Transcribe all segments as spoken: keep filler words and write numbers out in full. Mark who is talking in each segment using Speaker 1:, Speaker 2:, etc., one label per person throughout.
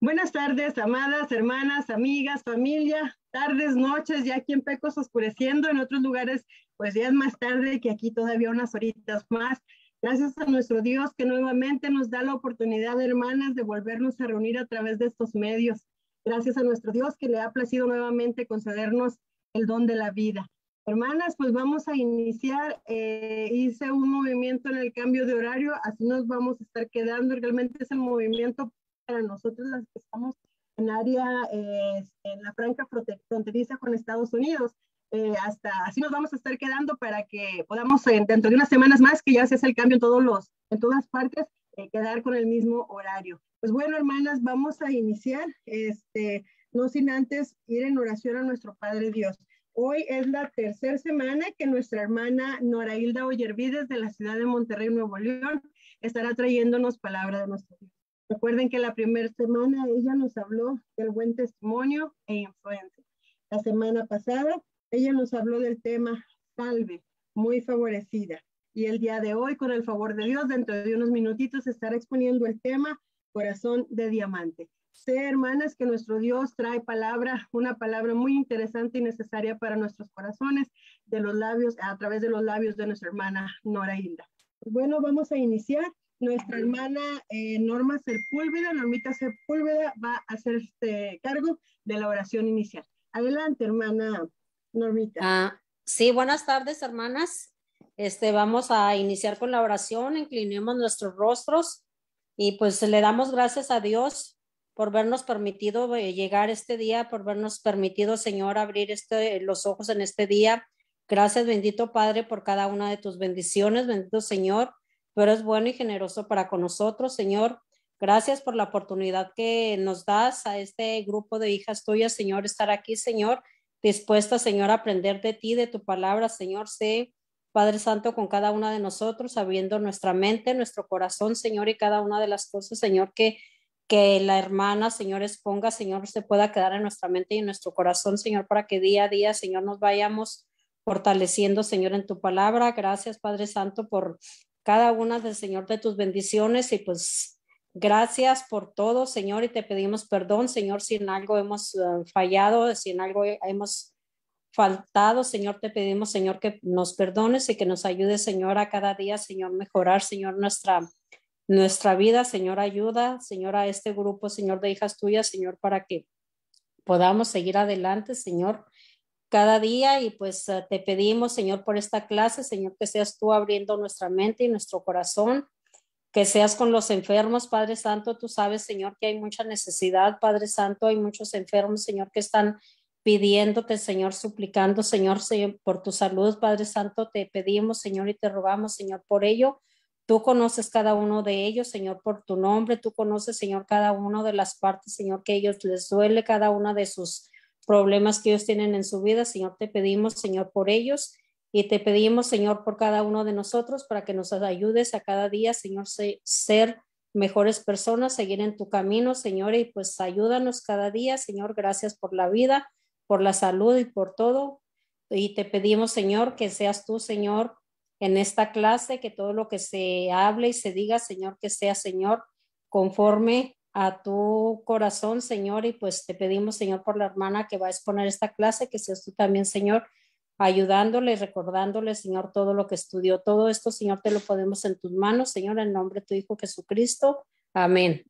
Speaker 1: Buenas tardes, amadas, hermanas, amigas, familia, tardes, noches, ya aquí en Pecos oscureciendo, en otros lugares pues ya es más tarde, que aquí todavía unas horitas más. Gracias a nuestro Dios que nuevamente nos da la oportunidad, hermanas, de volvernos a reunir a través de estos medios. Gracias a nuestro Dios que le ha placido nuevamente concedernos el don de la vida. Hermanas, pues vamos a iniciar, eh, hice un movimiento en el cambio de horario, así nos vamos a estar quedando, realmente es el movimiento para nosotros las que estamos en área, eh, en la franja fronteriza con Estados Unidos. Eh, hasta así nos vamos a estar quedando para que podamos eh, dentro de unas semanas más, que ya se hace el cambio en todos los, en todas partes, eh, quedar con el mismo horario. Pues bueno, hermanas, vamos a iniciar, este, no sin antes ir en oración a nuestro Padre Dios. Hoy es la tercera semana que nuestra hermana Nora Hilda Oyervides de la ciudad de Monterrey, Nuevo León, estará trayéndonos palabra de nuestro Dios. Recuerden que la primera semana ella nos habló del buen testimonio e influencia. La semana pasada ella nos habló del tema salve, muy favorecida. Y el día de hoy, con el favor de Dios, dentro de unos minutitos estará exponiendo el tema corazón de diamante. Sé, hermanas, que nuestro Dios trae palabra, una palabra muy interesante y necesaria para nuestros corazones, de los labios, a través de los labios de nuestra hermana Nora Hilda. Pues bueno, vamos a iniciar. Nuestra hermana eh, Norma Sepúlveda, Normita Sepúlveda, va a hacer este cargo de la oración inicial. Adelante, hermana Normita.
Speaker 2: Ah, sí, buenas tardes, hermanas. Este, vamos a iniciar con la oración, inclinemos nuestros rostros y pues le damos gracias a Dios por vernos permitido llegar este día, por vernos permitido, Señor, abrir este, los ojos en este día. Gracias, bendito Padre, por cada una de tus bendiciones, bendito Señor. Tú eres bueno y generoso para con nosotros, Señor. Gracias por la oportunidad que nos das a este grupo de hijas tuyas, Señor, estar aquí, Señor, dispuesta, Señor, a aprender de ti, de tu palabra, Señor. Sé, Padre Santo, con cada una de nosotros, abriendo nuestra mente, nuestro corazón, Señor, y cada una de las cosas, Señor, que, que la hermana, Señor, exponga, Señor, se pueda quedar en nuestra mente y en nuestro corazón, Señor, para que día a día, Señor, nos vayamos fortaleciendo, Señor, en tu palabra. Gracias, Padre Santo, por cada una del Señor de tus bendiciones y pues gracias por todo, Señor, y te pedimos perdón, Señor, si en algo hemos uh, fallado, si en algo hemos faltado, Señor, te pedimos, Señor, que nos perdones y que nos ayudes, Señor, a cada día, Señor, mejorar, Señor, nuestra, nuestra vida, Señor, ayuda, Señor, a este grupo, Señor, de hijas tuyas, Señor, para que podamos seguir adelante, Señor, cada día y pues uh, te pedimos, Señor, por esta clase, Señor, que seas tú abriendo nuestra mente y nuestro corazón, que seas con los enfermos, Padre Santo. Tú sabes, Señor, que hay mucha necesidad, Padre Santo, hay muchos enfermos, Señor, que están pidiéndote, Señor, suplicando, Señor, Señor, por tu salud, Padre Santo. Te pedimos, Señor, y te rogamos, Señor, por ello. Tú conoces cada uno de ellos, Señor, por tu nombre. Tú conoces, Señor, cada uno de las partes, Señor, que a ellos les duele, cada una de sus problemas que ellos tienen en su vida, Señor. Te pedimos, Señor, por ellos. Y te pedimos, Señor, por cada uno de nosotros, para que nos ayudes a cada día, Señor, ser mejores personas, seguir en tu camino, Señor, y pues ayúdanos cada día, Señor. Gracias por la vida, por la salud y por todo. Y te pedimos, Señor, que seas tú, Señor, en esta clase, que todo lo que se hable y se diga, Señor, que sea, Señor, conforme a tu corazón, Señor. Y pues te pedimos, Señor, por la hermana que va a exponer esta clase, que seas tú también, Señor, ayudándole, recordándole, Señor, todo lo que estudió. Todo esto, Señor, te lo ponemos en tus manos, Señor, en nombre de tu Hijo Jesucristo. Amén.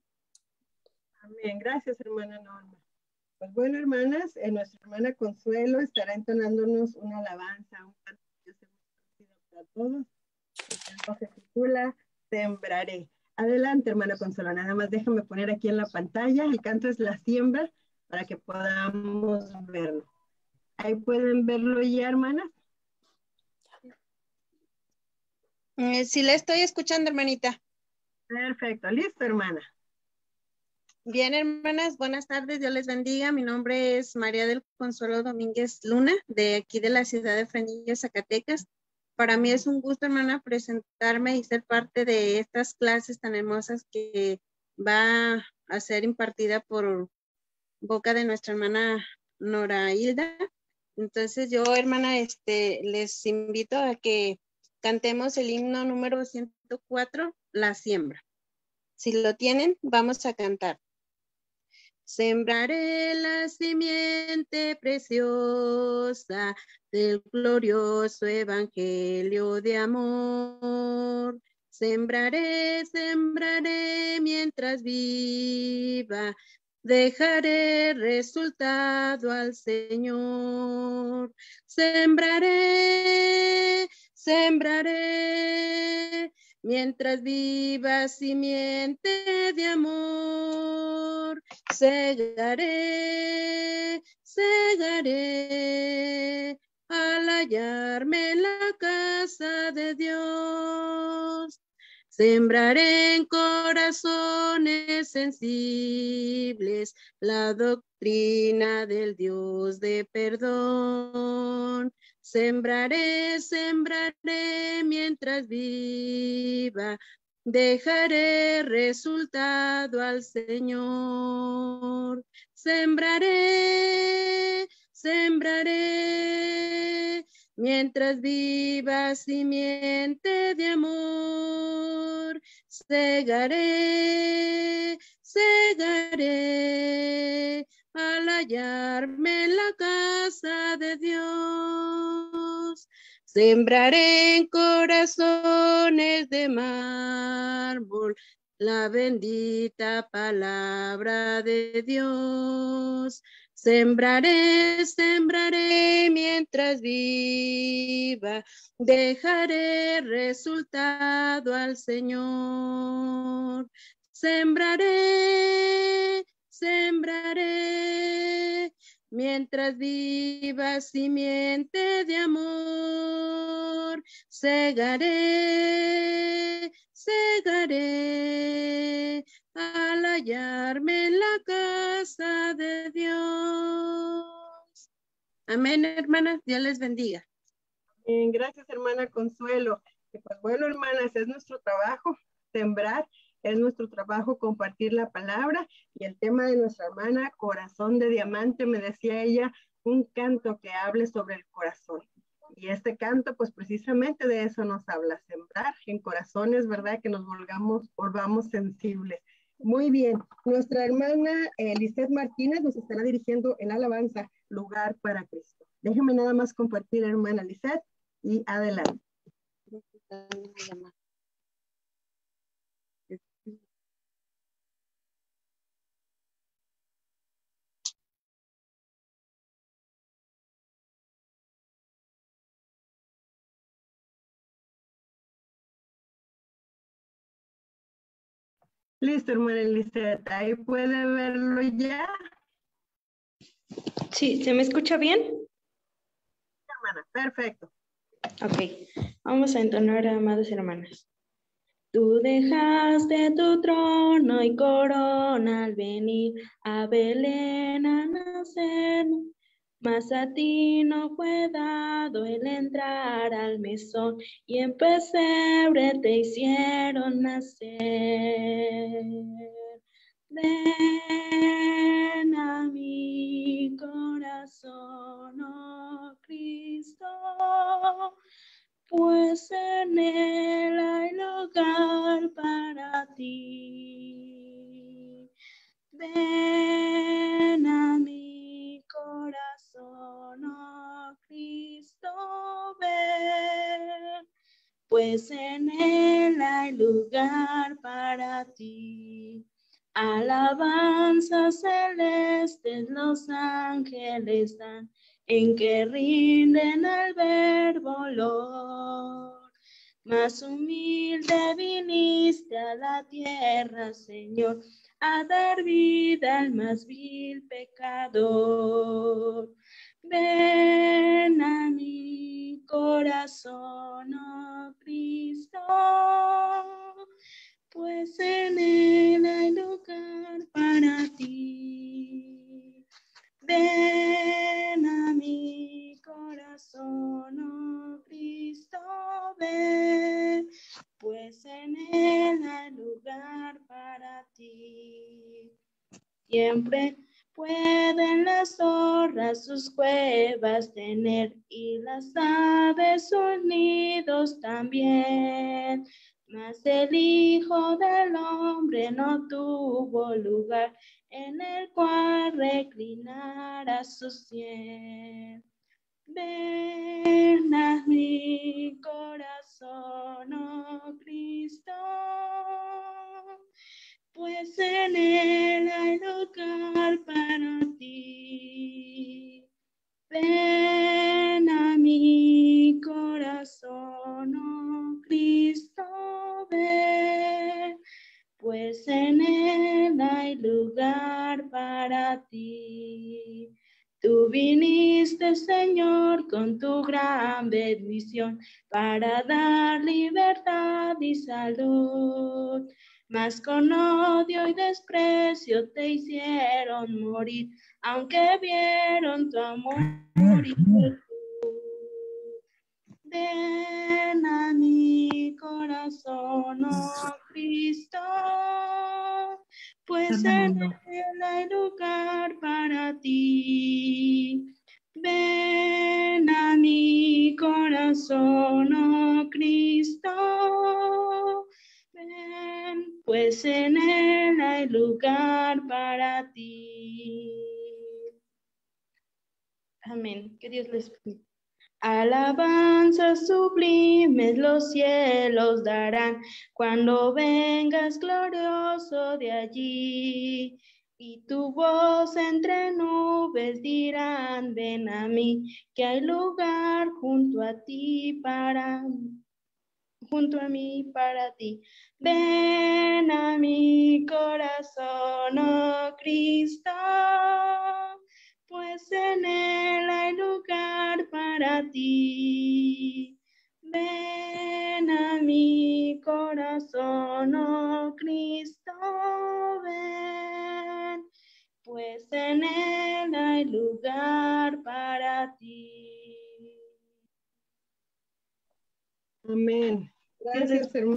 Speaker 1: Amén. Gracias, hermana Norma. Pues bueno, hermanas, eh, nuestra hermana Consuelo estará entonándonos una alabanza, un canto que Dios hemos conocido para todos. El canto se titula Sembraré. Adelante, hermana Consuelo, nada más déjame poner aquí en la pantalla. El canto es La Siembra, para que podamos verlo. Ahí pueden verlo ya, hermanas.
Speaker 3: Eh, sí, la estoy escuchando, hermanita.
Speaker 1: Perfecto, listo, hermana.
Speaker 3: Bien, hermanas, buenas tardes, Dios les bendiga. Mi nombre es María del Consuelo Domínguez Luna, de aquí de la ciudad de Fresnillo, Zacatecas. Para mí es un gusto, hermana, presentarme y ser parte de estas clases tan hermosas que va a ser impartida por boca de nuestra hermana Nora Hilda. Entonces yo, hermana, este, les invito a que cantemos el himno número ciento cuatro, La Siembra. Si lo tienen, vamos a cantar. Sembraré la simiente preciosa del glorioso evangelio de amor. Sembraré, sembraré mientras viva, dejaré resultado al Señor. Sembraré, sembraré, mientras viva simiente de amor. Segaré, segaré, al hallarme en la casa de Dios. Sembraré en corazones sensibles la doctrina del Dios de perdón. Sembraré, sembraré mientras viva, dejaré resultado al Señor. Sembraré, sembraré, mientras viva simiente de amor. Segaré, segaré, al hallarme en la casa de Dios. Sembraré en corazones de mármol la bendita palabra de Dios. Sembraré, sembraré mientras viva, dejaré resultado al Señor. Sembraré, sembraré, mientras viva simiente de amor. Segaré, segaré, al hallarme en la casa de Dios. Amén, hermanas. Dios les bendiga.
Speaker 1: Bien, gracias, hermana Consuelo. Y pues bueno, hermanas, es nuestro trabajo sembrar, es nuestro trabajo compartir la palabra, y el tema de nuestra hermana, corazón de diamante, me decía ella, un canto que hable sobre el corazón. Y este canto, pues precisamente de eso nos habla, sembrar en corazones, ¿verdad? Que nos volvamos, volvamos sensibles. Muy bien, nuestra hermana eh, Lisette Martínez nos estará dirigiendo en alabanza, Lugar para Cristo. Déjeme nada más compartir, hermana Lisette, y adelante. Listo, hermana Lisette, ahí puede verlo ya.
Speaker 4: Sí, ¿se me escucha bien?
Speaker 1: Hermana, perfecto.
Speaker 4: Ok, vamos a entonar, amados hermanos. Tú dejaste tu trono y corona al venir a Belén a nacer, mas a ti no fue dado el entrar al mesón y en pesebre te hicieron nacer. Ven a mi corazón, oh Cristo, pues en él hay lugar para ti. Ven a mi corazón, oh Cristo, ven, pues en él hay lugar para ti. Alabanzas celestes los ángeles dan, en que rinden al verbo olor. Más humilde viniste a la tierra, Señor, a dar vida al más vil pecador. Ven a mi corazón, oh Cristo, pues en él hay lugar para ti. Ven a mi corazón, oh Cristo, ven, pues en él hay lugar para ti. Siempre pueden las zorras sus cuevas tener y las aves sus nidos también, Mas el Hijo del Hombre no tuvo lugar en el cual reclinara su sien. Ven a mi corazón, oh Cristo, pues en él hay lugar para ti. Ven a mi corazón, oh Cristo, ven, pues en él hay lugar para ti. Tú viniste, Señor, con tu gran bendición para dar libertad y salud. Mas con odio y desprecio te hicieron morir, aunque vieron tu amor y tu ven a mi corazón, oh Cristo, pues en él hay lugar para ti. Ven a mi corazón, oh Cristo, ven, pues en él hay lugar para ti. Amén. Que Dios les bendiga. Alabanzas sublimes los cielos darán cuando vengas glorioso de allí. Y tu voz entre nubes dirán, ven a mí, que hay lugar junto a ti para junto a mí para ti. Ven a mi corazón, oh Cristo, pues en él hay lugar para ti. Ven a mi corazón, oh Cristo, ven, pues en él hay lugar para ti.
Speaker 1: Amén. Gracias, hermana.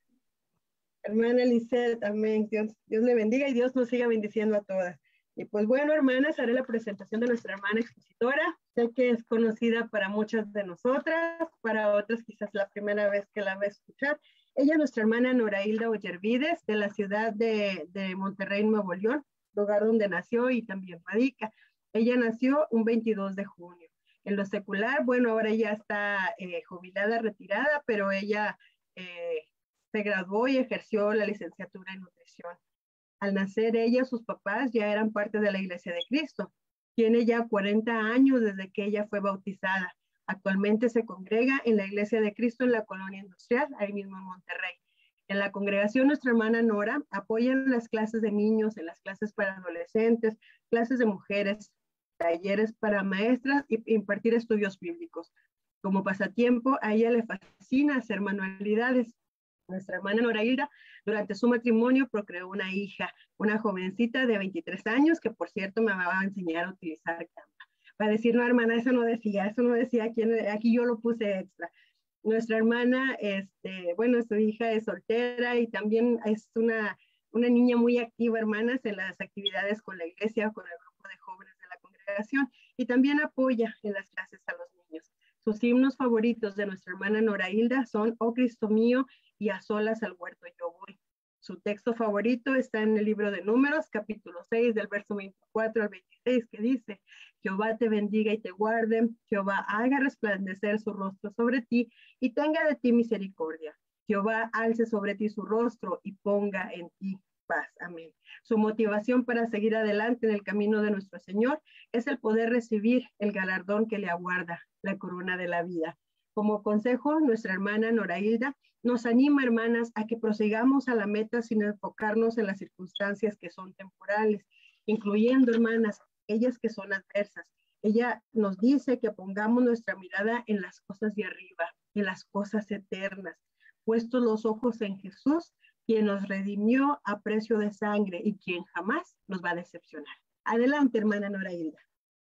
Speaker 1: Hermana Lisette, amén. Dios, Dios le bendiga y Dios nos siga bendiciendo a todas. Y pues bueno, hermanas, haré la presentación de nuestra hermana expositora. Sé que es conocida para muchas de nosotras, para otras quizás la primera vez que la va a escuchar. Ella es nuestra hermana Norailda Ollervides, de la ciudad de, de Monterrey, Nuevo León, lugar donde nació y también radica. Ella nació un veintidós de junio. En lo secular, bueno, ahora ya está eh, jubilada, retirada, pero ella eh, se graduó y ejerció la licenciatura en nutrición. Al nacer ella, sus papás ya eran parte de la Iglesia de Cristo. Tiene ya cuarenta años desde que ella fue bautizada. Actualmente se congrega en la Iglesia de Cristo en la Colonia Industrial, ahí mismo en Monterrey. En la congregación, nuestra hermana Nora apoya en las clases de niños, en las clases para adolescentes, clases de mujeres, talleres para maestras y impartir estudios bíblicos. Como pasatiempo, a ella le fascina hacer manualidades. Nuestra hermana Norailda, durante su matrimonio, procreó una hija, una jovencita de veintitrés años, que por cierto me va a enseñar a utilizar Canva. Va a decir, no, hermana, eso no decía, eso no decía, aquí, aquí yo lo puse extra. Nuestra hermana, este, bueno, su hija es soltera y también es una, una niña muy activa, hermanas, en las actividades con la iglesia, con el grupo de jóvenes de la congregación, y también apoya en las clases a los niños. Sus himnos favoritos de nuestra hermana Norailda son Oh Cristo mío y A solas al huerto yo voy. Su texto favorito está en el libro de Números, capítulo seis, del verso veinticuatro al veintiséis, que dice, Jehová te bendiga y te guarde, Jehová haga resplandecer su rostro sobre ti y tenga de ti misericordia. Jehová alce sobre ti su rostro y ponga en ti paz. Amén. Su motivación para seguir adelante en el camino de nuestro Señor es el poder recibir el galardón que le aguarda, la corona de la vida. Como consejo, nuestra hermana Norailda nos anima, hermanas, a que prosigamos a la meta sin enfocarnos en las circunstancias que son temporales, incluyendo, hermanas, ellas que son adversas. Ella nos dice que pongamos nuestra mirada en las cosas de arriba, en las cosas eternas, puestos los ojos en Jesús, quien nos redimió a precio de sangre y quien jamás nos va a decepcionar. Adelante, hermana Norailda.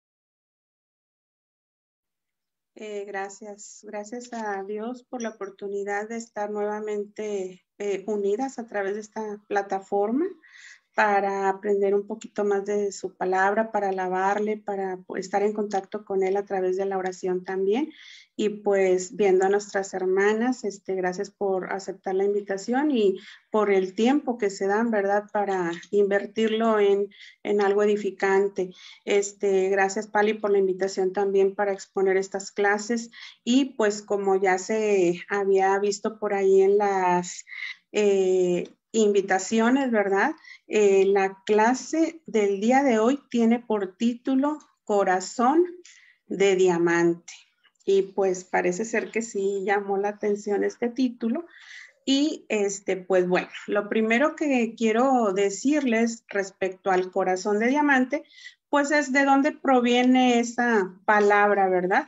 Speaker 5: Eh, gracias, gracias a Dios por la oportunidad de estar nuevamente eh, unidas a través de esta plataforma para aprender un poquito más de su palabra, para alabarle, para estar en contacto con él a través de la oración también. Y pues viendo a nuestras hermanas, este, gracias por aceptar la invitación y por el tiempo que se dan, ¿verdad? Para invertirlo en, en algo edificante. Este, gracias, Pali, por la invitación también para exponer estas clases. Y pues como ya se había visto por ahí en las eh, invitaciones, ¿verdad? Eh, la clase del día de hoy tiene por título Corazón de Diamante. Y pues parece ser que sí llamó la atención este título. Y este, pues bueno, lo primero que quiero decirles respecto al corazón de diamante, pues es de dónde proviene esa palabra, ¿verdad?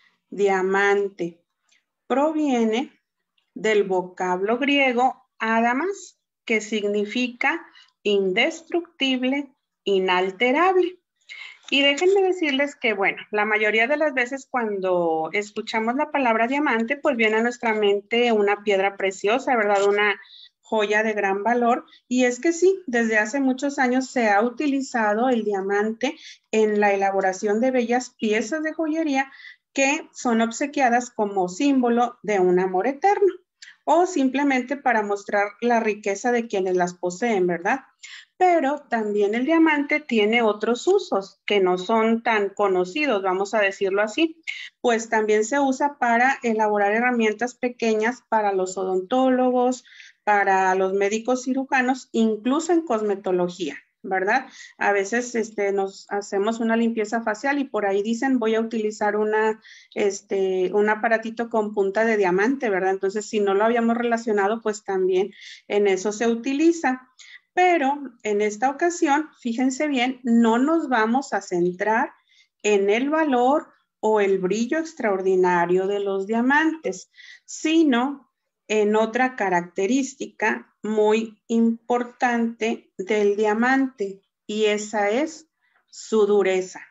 Speaker 5: Diamante. Proviene del vocablo griego adamas, que significa indestructible, inalterable. Y déjenme decirles que, bueno, la mayoría de las veces cuando escuchamos la palabra diamante, pues viene a nuestra mente una piedra preciosa, ¿verdad? Una joya de gran valor. Y es que sí, desde hace muchos años se ha utilizado el diamante en la elaboración de bellas piezas de joyería que son obsequiadas como símbolo de un amor eterno o simplemente para mostrar la riqueza de quienes las poseen, ¿verdad? Pero también el diamante tiene otros usos que no son tan conocidos, vamos a decirlo así, pues también se usa para elaborar herramientas pequeñas para los odontólogos, para los médicos cirujanos, incluso en cosmetología, ¿verdad? A veces este, nos hacemos una limpieza facial y por ahí dicen voy a utilizar una, este, un aparatito con punta de diamante, ¿verdad? Entonces, si no lo habíamos relacionado, pues también en eso se utiliza. Pero en esta ocasión, fíjense bien, no nos vamos a centrar en el valor o el brillo extraordinario de los diamantes, sino en otra característica muy importante del diamante, y esa es su dureza.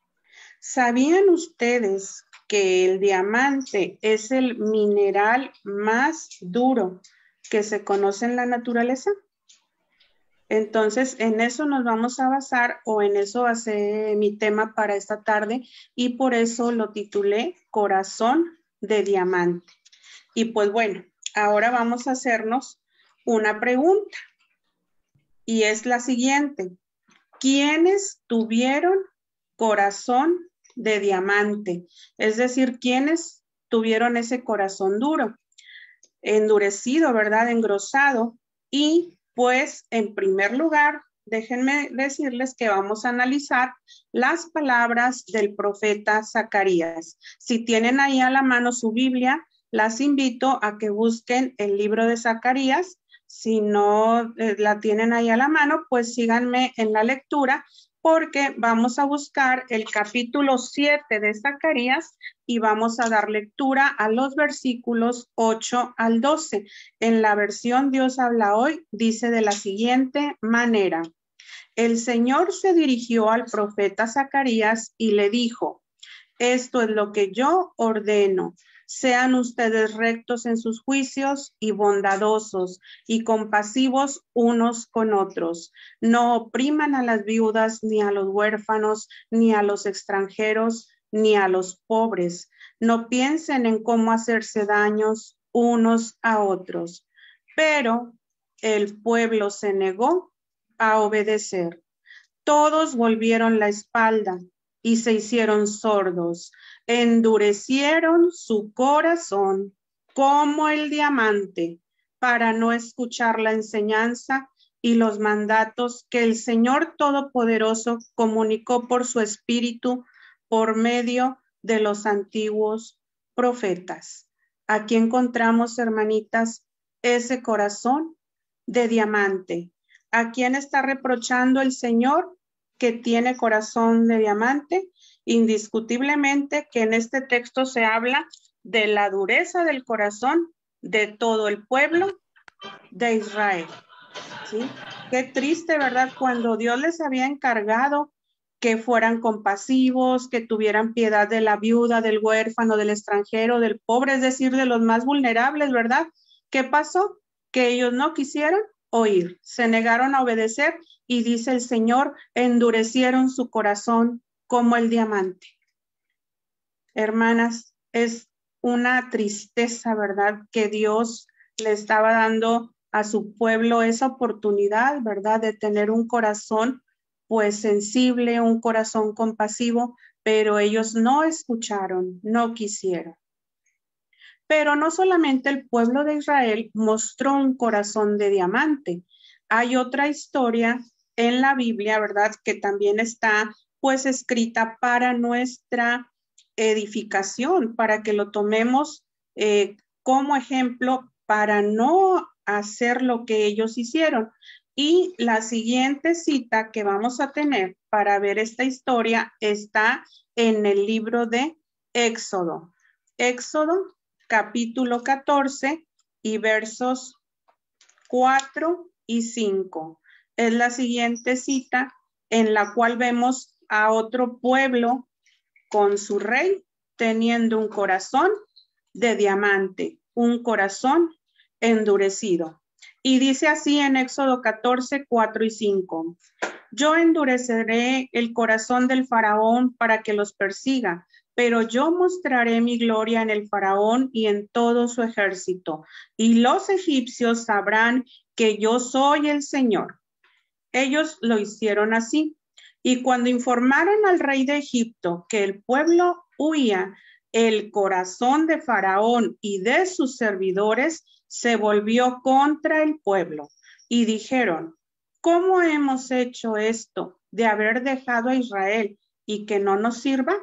Speaker 5: ¿Sabían ustedes que el diamante es el mineral más duro que se conoce en la naturaleza? Entonces, en eso nos vamos a basar o en eso va a ser mi tema para esta tarde y por eso lo titulé Corazón de Diamante. Y pues bueno, ahora vamos a hacernos una pregunta y es la siguiente. ¿Quiénes tuvieron corazón de diamante? Es decir, ¿quiénes tuvieron ese corazón duro? Endurecido, ¿verdad? Engrosado. Y pues, en primer lugar, déjenme decirles que vamos a analizar las palabras del profeta Zacarías. Si tienen ahí a la mano su Biblia, las invito a que busquen el libro de Zacarías. Si no eh, la tienen ahí a la mano, pues síganme en la lectura porque vamos a buscar el capítulo siete de Zacarías y vamos a dar lectura a los versículos ocho al doce. En la versión Dios habla hoy, dice de la siguiente manera. El Señor se dirigió al profeta Zacarías y le dijo, esto es lo que yo ordeno. Sean ustedes rectos en sus juicios y bondadosos y compasivos unos con otros. No opriman a las viudas, ni a los huérfanos, ni a los extranjeros, ni a los pobres. No piensen en cómo hacerse daños unos a otros. Pero el pueblo se negó a obedecer. Todos volvieron la espalda y se hicieron sordos. Endurecieron su corazón como el diamante para no escuchar la enseñanza y los mandatos que el Señor Todopoderoso comunicó por su espíritu por medio de los antiguos profetas. Aquí encontramos, hermanitas, ese corazón de diamante. ¿A quién está reprochando el Señor que tiene corazón de diamante? Indiscutiblemente que en este texto se habla de la dureza del corazón de todo el pueblo de Israel. ¿Sí? Qué triste, ¿verdad? Cuando Dios les había encargado que fueran compasivos, que tuvieran piedad de la viuda, del huérfano, del extranjero, del pobre, es decir, de los más vulnerables, ¿verdad? ¿Qué pasó? Que ellos no quisieron oír, se negaron a obedecer y dice el Señor, endurecieron su corazón como el diamante. Hermanas, es una tristeza, ¿verdad? Que Dios le estaba dando a su pueblo esa oportunidad, ¿verdad? De tener un corazón pues sensible, un corazón compasivo, pero ellos no escucharon, no quisieron. Pero no solamente el pueblo de Israel mostró un corazón de diamante. Hay otra historia en la Biblia, ¿verdad? Que también está pues escrita para nuestra edificación, para que lo tomemos eh, como ejemplo para no hacer lo que ellos hicieron. Y la siguiente cita que vamos a tener para ver esta historia está en el libro de Éxodo. Éxodo capítulo catorce y versos cuatro y cinco. Es la siguiente cita en la cual vemos a otro pueblo con su rey teniendo un corazón de diamante, un corazón endurecido. Y dice así en Éxodo catorce, cuatro y cinco. Yo endureceré el corazón del faraón para que los persiga, pero yo mostraré mi gloria en el faraón y en todo su ejército, y los egipcios sabrán que yo soy el Señor. Ellos lo hicieron así, y cuando informaron al rey de Egipto que el pueblo huía, el corazón de faraón y de sus servidores se volvió contra el pueblo, y dijeron, ¿cómo hemos hecho esto de haber dejado a Israel y que no nos sirva?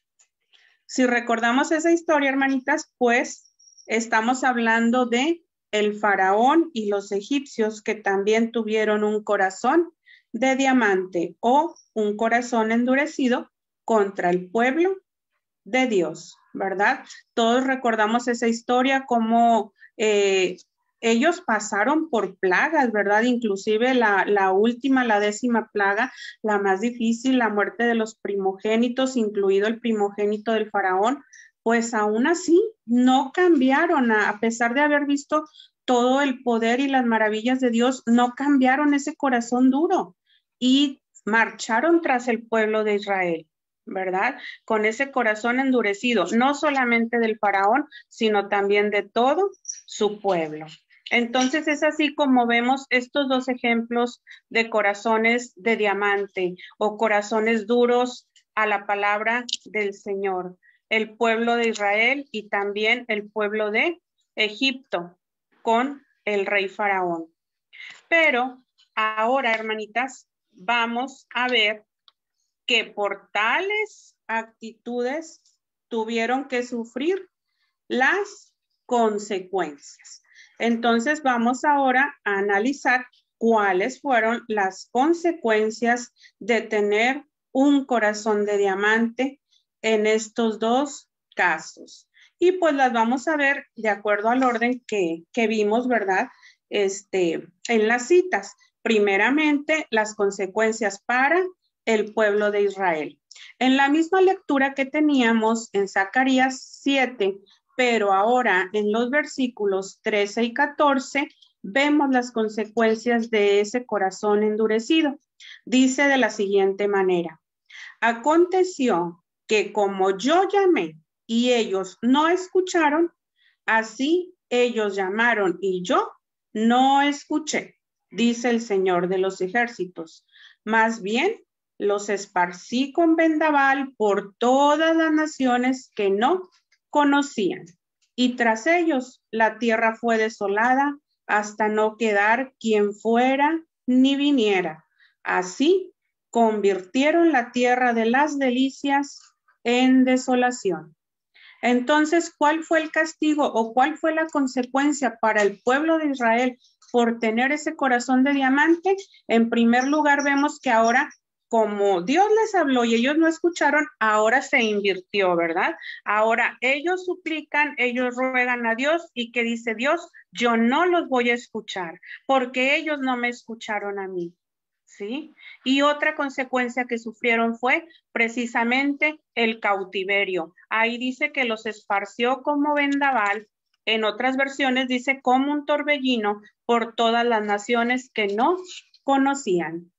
Speaker 5: Si recordamos esa historia, hermanitas, pues estamos hablando de el faraón y los egipcios que también tuvieron un corazón de diamante o un corazón endurecido contra el pueblo de Dios, ¿verdad? Todos recordamos esa historia como eh, ellos pasaron por plagas, ¿verdad? Inclusive la, la última, la décima plaga, la más difícil, la muerte de los primogénitos, incluido el primogénito del faraón, pues aún así no cambiaron, a, a pesar de haber visto todo el poder y las maravillas de Dios, no cambiaron ese corazón duro y marcharon tras el pueblo de Israel, ¿verdad? Con ese corazón endurecido, no solamente del faraón, sino también de todo su pueblo. Entonces es así como vemos estos dos ejemplos de corazones de diamante o corazones duros a la palabra del Señor. El pueblo de Israel y también el pueblo de Egipto con el rey faraón. Pero ahora, hermanitas, vamos a ver que por tales actitudes tuvieron que sufrir las consecuencias. Entonces vamos ahora a analizar cuáles fueron las consecuencias de tener un corazón de diamante en estos dos casos. Y pues las vamos a ver de acuerdo al orden que, que vimos, ¿verdad? Este, en las citas. Primeramente, las consecuencias para el pueblo de Israel. En la misma lectura que teníamos en Zacarías siete, pero ahora en los versículos trece y catorce, vemos las consecuencias de ese corazón endurecido. Dice de la siguiente manera: aconteció que como yo llamé y ellos no escucharon, así ellos llamaron y yo no escuché, dice el Señor de los ejércitos. Más bien, los esparcí con vendaval por todas las naciones que no conocían. Y tras ellos la tierra fue desolada hasta no quedar quien fuera ni viniera. Así convirtieron la tierra de las delicias en desolación. Entonces, ¿cuál fue el castigo o cuál fue la consecuencia para el pueblo de Israel por tener ese corazón de diamante? En primer lugar, vemos que ahora, como Dios les habló y ellos no escucharon, ahora se invirtió, ¿verdad? Ahora ellos suplican, ellos ruegan a Dios y que dice Dios, yo no los voy a escuchar porque ellos no me escucharon a mí. ¿Sí? Y otra consecuencia que sufrieron fue precisamente el cautiverio. Ahí dice que los esparció como vendaval, en otras versiones dice como un torbellino por todas las naciones que no conocían.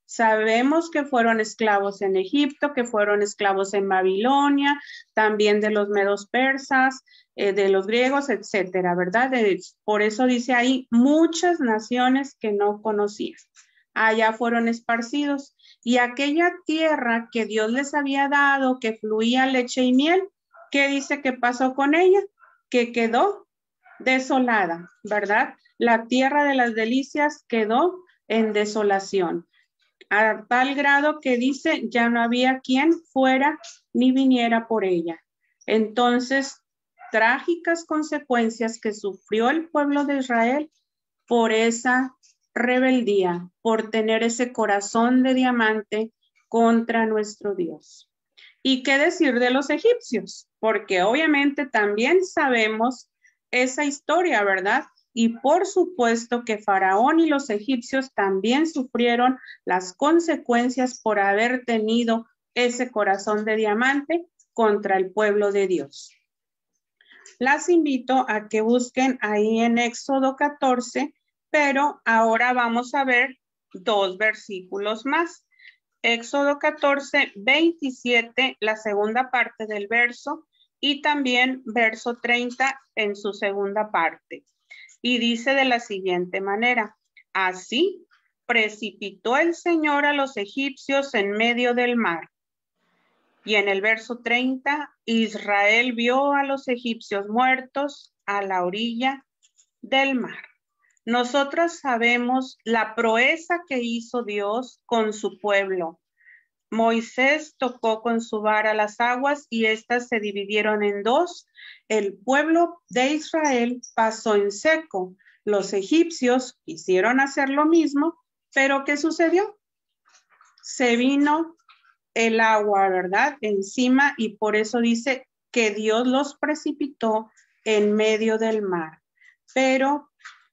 Speaker 5: Sabemos que fueron esclavos en Egipto, que fueron esclavos en Babilonia, también de los medos persas, eh, de los griegos, etcétera, ¿verdad? De, por eso dice ahí, muchas naciones que no conocían. Allá fueron esparcidos. Y aquella tierra que Dios les había dado, que fluía leche y miel, ¿qué dice que pasó con ella? Que quedó desolada, ¿verdad? La tierra de las delicias quedó en desolación. A tal grado que dice, ya no había quien fuera ni viniera por ella. Entonces, trágicas consecuencias que sufrió el pueblo de Israel por esa rebeldía, por tener ese corazón de diamante contra nuestro Dios. ¿Y qué decir de los egipcios? Porque obviamente también sabemos esa historia, ¿verdad? Y por supuesto que Faraón y los egipcios también sufrieron las consecuencias por haber tenido ese corazón de diamante contra el pueblo de Dios. Las invito a que busquen ahí en Éxodo catorce, pero ahora vamos a ver dos versículos más. Éxodo catorce, veintisiete, la segunda parte del verso, y también verso treinta en su segunda parte. Y dice de la siguiente manera, así precipitó el Señor a los egipcios en medio del mar. Y en el verso treinta, Israel vio a los egipcios muertos a la orilla del mar. Nosotros sabemos la proeza que hizo Dios con su pueblo. Moisés tocó con su vara las aguas y éstas se dividieron en dos. El pueblo de Israel pasó en seco. Los egipcios quisieron hacer lo mismo, pero ¿qué sucedió? Se vino el agua, ¿verdad? Encima, y por eso dice que Dios los precipitó en medio del mar. Pero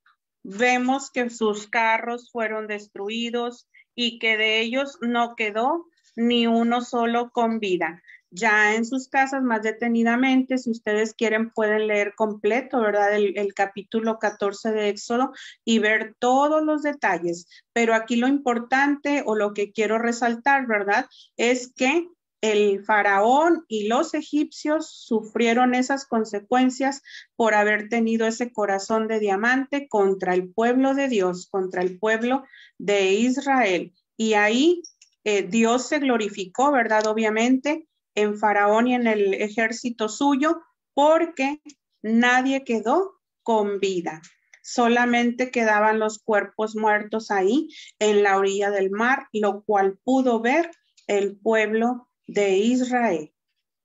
Speaker 5: vemos que sus carros fueron destruidos y que de ellos no quedó ni uno solo con vida. Ya en sus casas más detenidamente, si ustedes quieren, pueden leer completo, ¿verdad? El, el capítulo catorce de Éxodo y ver todos los detalles. Pero aquí lo importante o lo que quiero resaltar, ¿verdad? Es que el faraón y los egipcios sufrieron esas consecuencias por haber tenido ese corazón de diamante contra el pueblo de Dios, contra el pueblo de Israel. Y ahí eh, Dios se glorificó, ¿verdad? Obviamente, en Faraón y en el ejército suyo, porque nadie quedó con vida. Solamente quedaban los cuerpos muertos ahí en la orilla del mar, lo cual pudo ver el pueblo de Israel.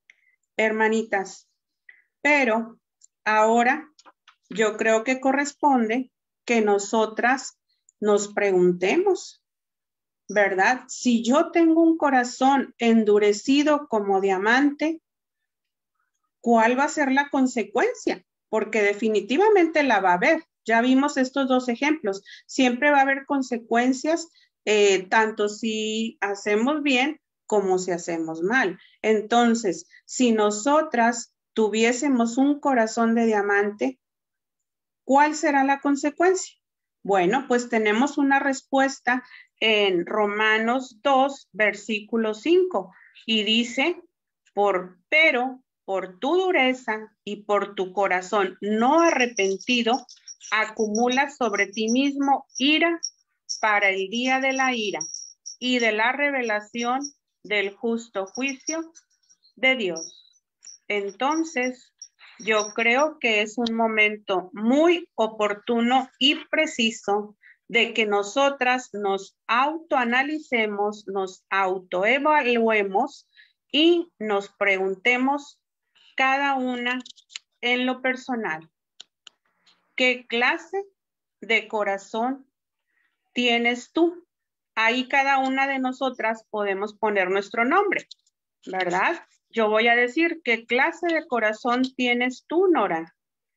Speaker 5: Hermanitas, pero ahora yo creo que corresponde que nosotras nos preguntemos, ¿verdad? Si yo tengo un corazón endurecido como diamante, ¿cuál va a ser la consecuencia? Porque definitivamente la va a haber. Ya vimos estos dos ejemplos. Siempre va a haber consecuencias, eh, tanto si hacemos bien como si hacemos mal. Entonces, si nosotras tuviésemos un corazón de diamante, ¿cuál será la consecuencia? Bueno, pues tenemos una respuesta en Romanos dos, versículo cinco, y dice, por, pero por tu dureza y por tu corazón no arrepentido, acumulas sobre ti mismo ira para el día de la ira y de la revelación del justo juicio de Dios. Entonces, yo creo que es un momento muy oportuno y preciso de que nosotras nos autoanalicemos, nos autoevaluemos y nos preguntemos cada una en lo personal, ¿qué clase de corazón tienes tú? Ahí cada una de nosotras podemos poner nuestro nombre, ¿verdad? Yo voy a decir, ¿qué clase de corazón tienes tú, Nora?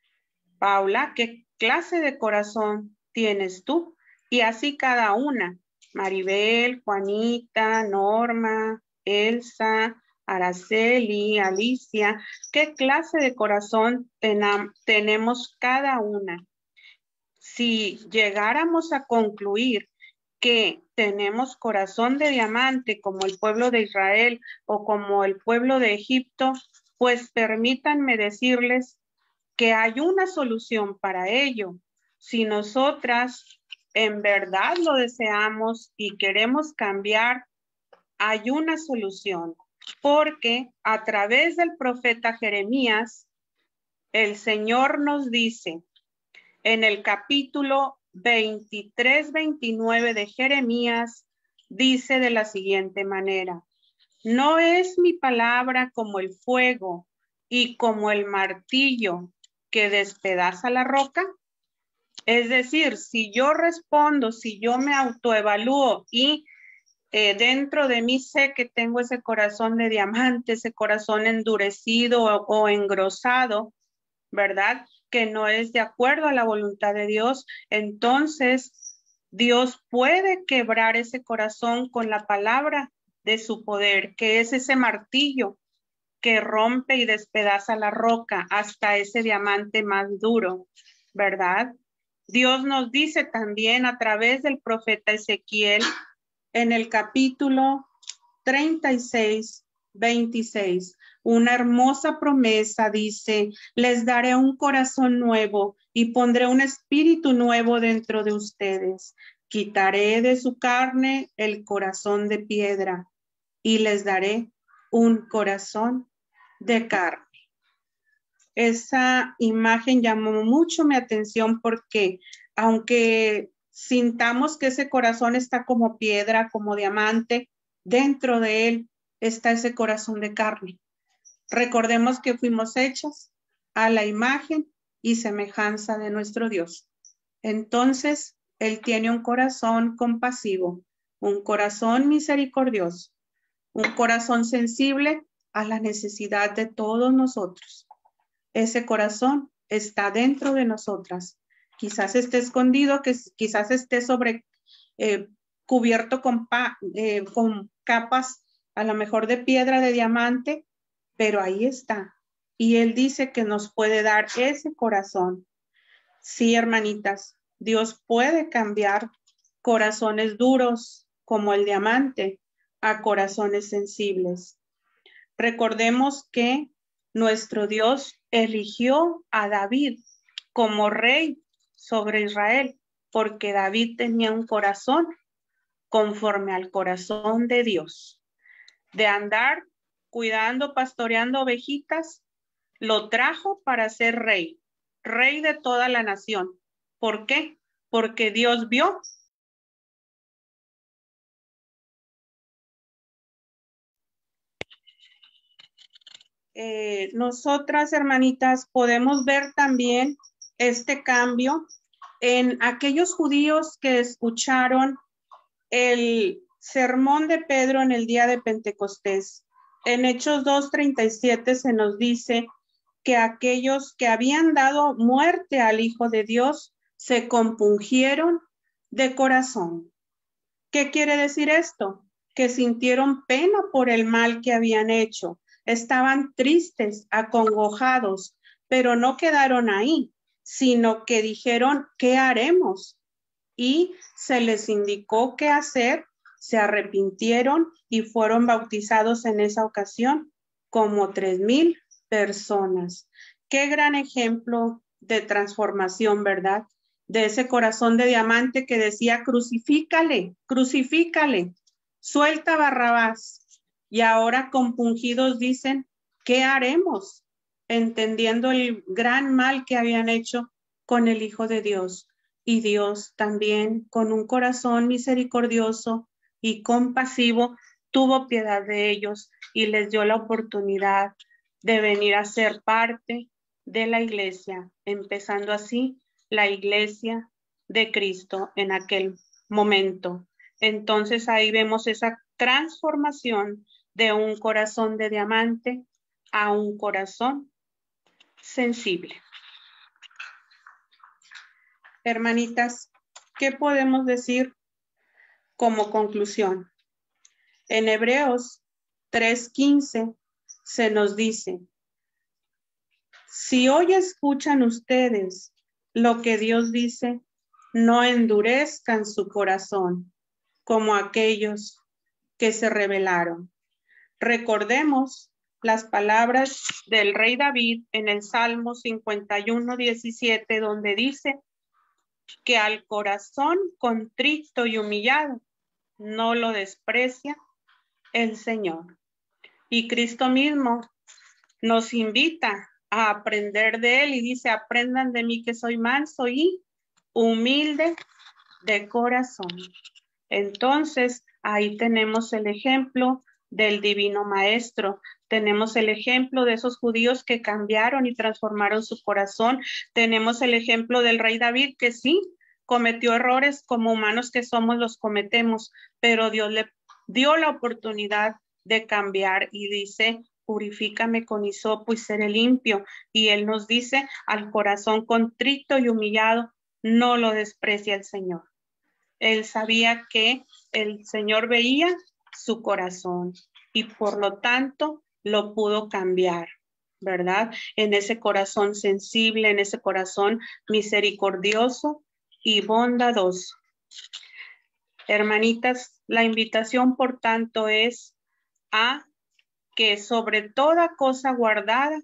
Speaker 5: Paula, ¿qué clase de corazón tienes tú? Y así cada una. Maribel, Juanita, Norma, Elsa, Araceli, Alicia. ¿Qué clase de corazón ten- tenemos cada una? Si llegáramos a concluir que tenemos corazón de diamante como el pueblo de Israel o como el pueblo de Egipto, pues permítanme decirles que hay una solución para ello. Si nosotras en verdad lo deseamos y queremos cambiar, hay una solución, porque a través del profeta Jeremías, el Señor nos dice en el capítulo veintitrés, veintinueve de Jeremías, dice de la siguiente manera: ¿no es mi palabra como el fuego y como el martillo que despedaza la roca? Es decir, si yo respondo, si yo me autoevalúo y eh, dentro de mí sé que tengo ese corazón de diamante, ese corazón endurecido o, o engrosado, ¿verdad? Que no es de acuerdo a la voluntad de Dios, entonces Dios puede quebrar ese corazón con la palabra de su poder, que es ese martillo que rompe y despedaza la roca hasta ese diamante más duro, ¿verdad? Dios nos dice también a través del profeta Ezequiel en el capítulo treinta y seis, veintiséis, una hermosa promesa, dice: les daré un corazón nuevo y pondré un espíritu nuevo dentro de ustedes. Quitaré de su carne el corazón de piedra y les daré un corazón de carne. Esa imagen llamó mucho mi atención porque aunque sintamos que ese corazón está como piedra, como diamante, dentro de él está ese corazón de carne. Recordemos que fuimos hechos a la imagen y semejanza de nuestro Dios. Entonces, Él tiene un corazón compasivo, un corazón misericordioso, un corazón sensible a la necesidad de todos nosotros. Ese corazón está dentro de nosotras. Quizás esté escondido, que quizás esté sobre eh, cubierto con, pa, eh, con capas a lo mejor de piedra, de diamante, pero ahí está. Y Él dice que nos puede dar ese corazón. Sí, hermanitas, Dios puede cambiar corazones duros como el diamante a corazones sensibles. Recordemos que nuestro Dios eligió a David como rey sobre Israel, porque David tenía un corazón conforme al corazón de Dios. De andar cuidando, pastoreando ovejitas, lo trajo para ser rey, rey de toda la nación. ¿Por qué? Porque Dios vio Eh, nosotras, hermanitas, podemos ver también este cambio en aquellos judíos que escucharon el sermón de Pedro en el día de Pentecostés. En Hechos dos treinta y siete se nos dice que aquellos que habían dado muerte al Hijo de Dios se compungieron de corazón. ¿Qué quiere decir esto? Que sintieron pena por el mal que habían hecho. Estaban tristes, acongojados, pero no quedaron ahí, sino que dijeron, ¿qué haremos? Y se les indicó qué hacer, se arrepintieron y fueron bautizados en esa ocasión como tres mil personas. Qué gran ejemplo de transformación, ¿verdad? De ese corazón de diamante que decía, crucifícale, crucifícale, suelta Barrabás. Y ahora compungidos dicen, ¿qué haremos? Entendiendo el gran mal que habían hecho con el Hijo de Dios. Y Dios también, con un corazón misericordioso y compasivo, tuvo piedad de ellos y les dio la oportunidad de venir a ser parte de la iglesia, empezando así la iglesia de Cristo en aquel momento. Entonces ahí vemos esa transformación de un corazón de diamante a un corazón sensible. Hermanitas, ¿qué podemos decir como conclusión? En Hebreos tres quince se nos dice, si hoy escuchan ustedes lo que Dios dice, no endurezcan su corazón, como aquellos que se rebelaron. Recordemos las palabras del rey David en el Salmo cincuenta y uno, diecisiete, donde dice que al corazón contrito y humillado no lo desprecia el Señor. Y Cristo mismo nos invita a aprender de él y dice, aprendan de mí que soy manso y humilde de corazón. Entonces, ahí tenemos el ejemplo del divino maestro. Tenemos el ejemplo de esos judíos que cambiaron y transformaron su corazón. Tenemos el ejemplo del rey David que sí, cometió errores como humanos que somos, los cometemos, pero Dios le dio la oportunidad de cambiar y dice, purifícame con hisopo y seré limpio. Y él nos dice, al corazón contrito y humillado, no lo desprecia el Señor. Él sabía que el Señor veía su corazón y por lo tanto lo pudo cambiar, ¿verdad? En ese corazón sensible, en ese corazón misericordioso y bondadoso. Hermanitas, la invitación por tanto es a que sobre toda cosa guardada,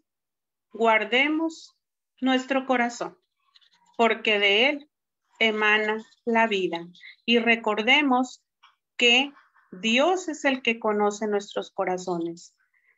Speaker 5: guardemos nuestro corazón, porque de él emana la vida. Y recordemos que Dios es el que conoce nuestros corazones.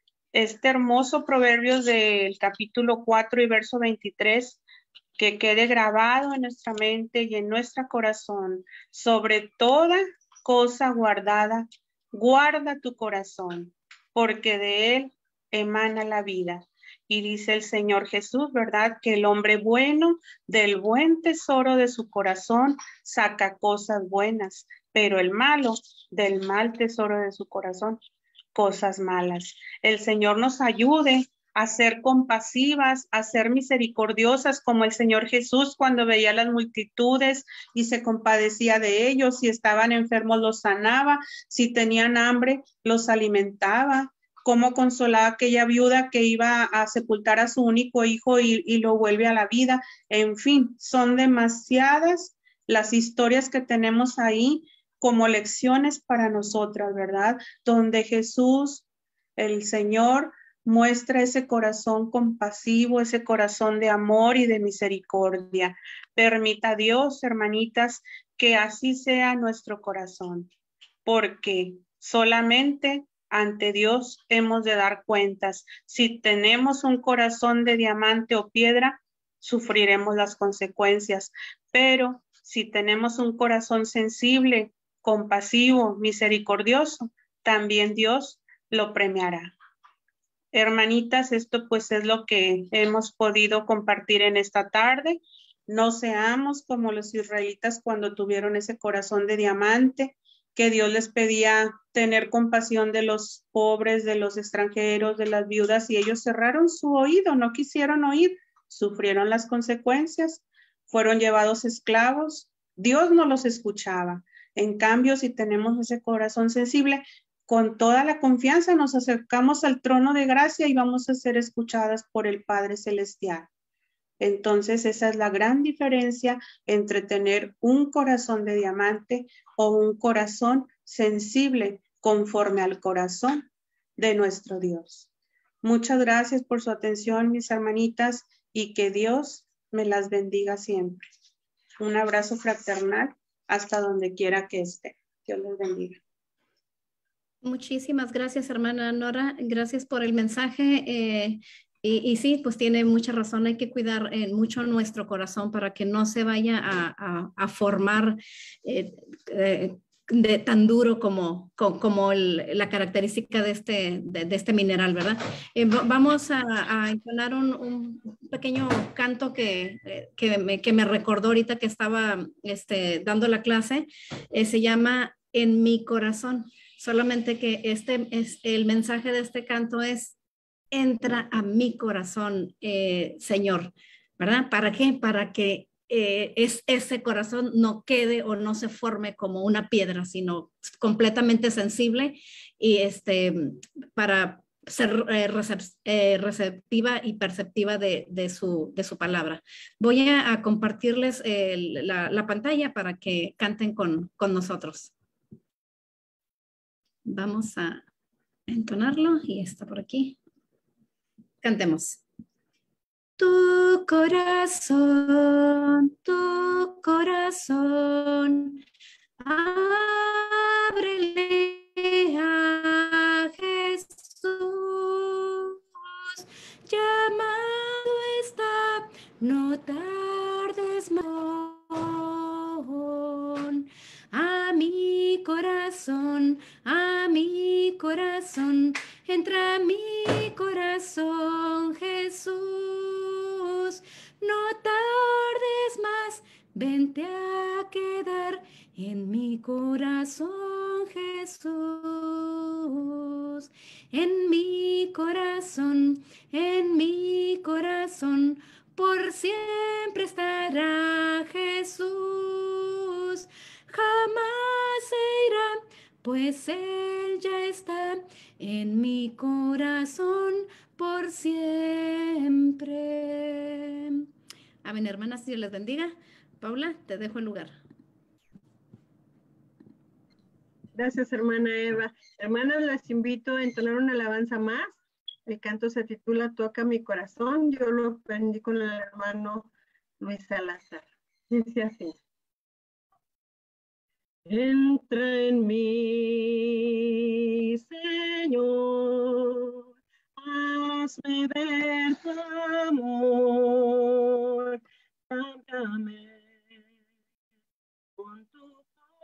Speaker 5: Este hermoso Proverbios del capítulo cuatro y verso veintitrés, que quede grabado en nuestra mente y en nuestro corazón. Sobre toda cosa guardada, guarda tu corazón, porque de él emana la vida. Y dice el Señor Jesús, ¿verdad? Que el hombre bueno del buen tesoro de su corazón saca cosas buenas, pero el malo del mal tesoro de su corazón, cosas malas. El Señor nos ayude a ser compasivas, a ser misericordiosas como el Señor Jesús cuando veía las multitudes y se compadecía de ellos. Si estaban enfermos los sanaba, si tenían hambre los alimentaba. Cómo consolaba a aquella viuda que iba a sepultar a su único hijo y, y lo vuelve a la vida. En fin, son demasiadas las historias que tenemos ahí como lecciones para nosotras, ¿verdad? Donde Jesús, el Señor, muestra ese corazón compasivo, ese corazón de amor y de misericordia. Permita Dios, hermanitas, que así sea nuestro corazón, porque solamente ante Dios hemos de dar cuentas. Si tenemos un corazón de diamante o piedra, sufriremos las consecuencias, pero si tenemos un corazón sensible, compasivo, misericordioso, también Dios lo premiará. Hermanitas, esto pues es lo que hemos podido compartir en esta tarde. No seamos como los israelitas cuando tuvieron ese corazón de diamante, que Dios les pedía tener compasión de los pobres, de los extranjeros, de las viudas, y ellos cerraron su oído, no quisieron oír, sufrieron las consecuencias, fueron llevados esclavos, Dios no los escuchaba. En cambio, si tenemos ese corazón sensible, con toda la confianza nos acercamos al trono de gracia y vamos a ser escuchadas por el Padre Celestial. Entonces, esa es la gran diferencia entre tener un corazón de diamante o un corazón sensible conforme al corazón de nuestro Dios. Muchas gracias por su atención, mis hermanitas, y que Dios me las bendiga siempre. Un abrazo fraternal hasta donde quiera que esté. Dios les bendiga.
Speaker 6: Muchísimas gracias, hermana Nora. Gracias por el mensaje. Eh, y, y sí, pues tiene mucha razón. Hay que cuidar eh, mucho nuestro corazón para que no se vaya a, a, a formar eh, eh, de, tan duro como, como, como el, la característica de este, de, de este mineral, ¿verdad? Eh, vamos a, a entonar un, un pequeño canto que, eh, que, me, que me recordó ahorita que estaba este, dando la clase. Eh, se llama En mi corazón. Solamente que este es el mensaje de este canto es entra a mi corazón, eh, Señor, ¿verdad? ¿Para qué? Para que eh, es, ese corazón no quede o no se forme como una piedra, sino completamente sensible y este, para ser eh, recep eh, receptiva y perceptiva de, de, su, de su palabra. Voy a, a compartirles eh, la, la pantalla para que canten con, con nosotros. vamos a entonarlo y está por aquí. Cantemos. Tu corazón, tu corazón, ábrele a Jesús, llamado está, no tardes más. A mi corazón, a mi corazón, entra a mi corazón, Jesús. No tardes más, vente a quedar en mi corazón, Jesús. En mi corazón, en mi corazón, por siempre estará Jesús. Jamás se irá, pues Él ya está en mi corazón por siempre. Amén, hermanas, Dios les bendiga. Paula, te dejo el lugar.
Speaker 1: Gracias, hermana Eva. Hermanas, las invito a entonar una alabanza más. El canto se titula Toca mi corazón. Yo lo aprendí con el hermano Luis Salazar. Dice así. Entra en mí, Señor, hazme ver tu amor, cámbiame con tu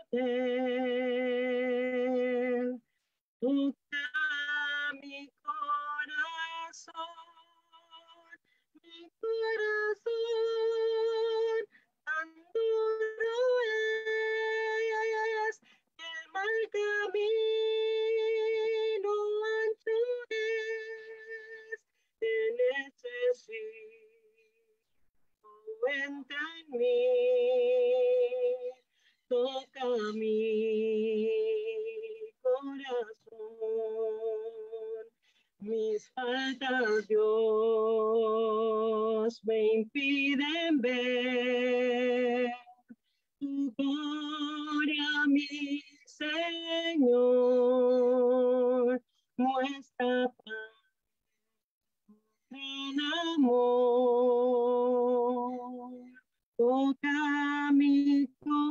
Speaker 1: poder, toca mi corazón, mi corazón, tan duro es, el mal camino ancho es, te necesito, entra en mí, toca mi corazón, mis faltas, Dios, me impiden ver tu gloria, mi Señor, muestra paz, gran amor, toca mi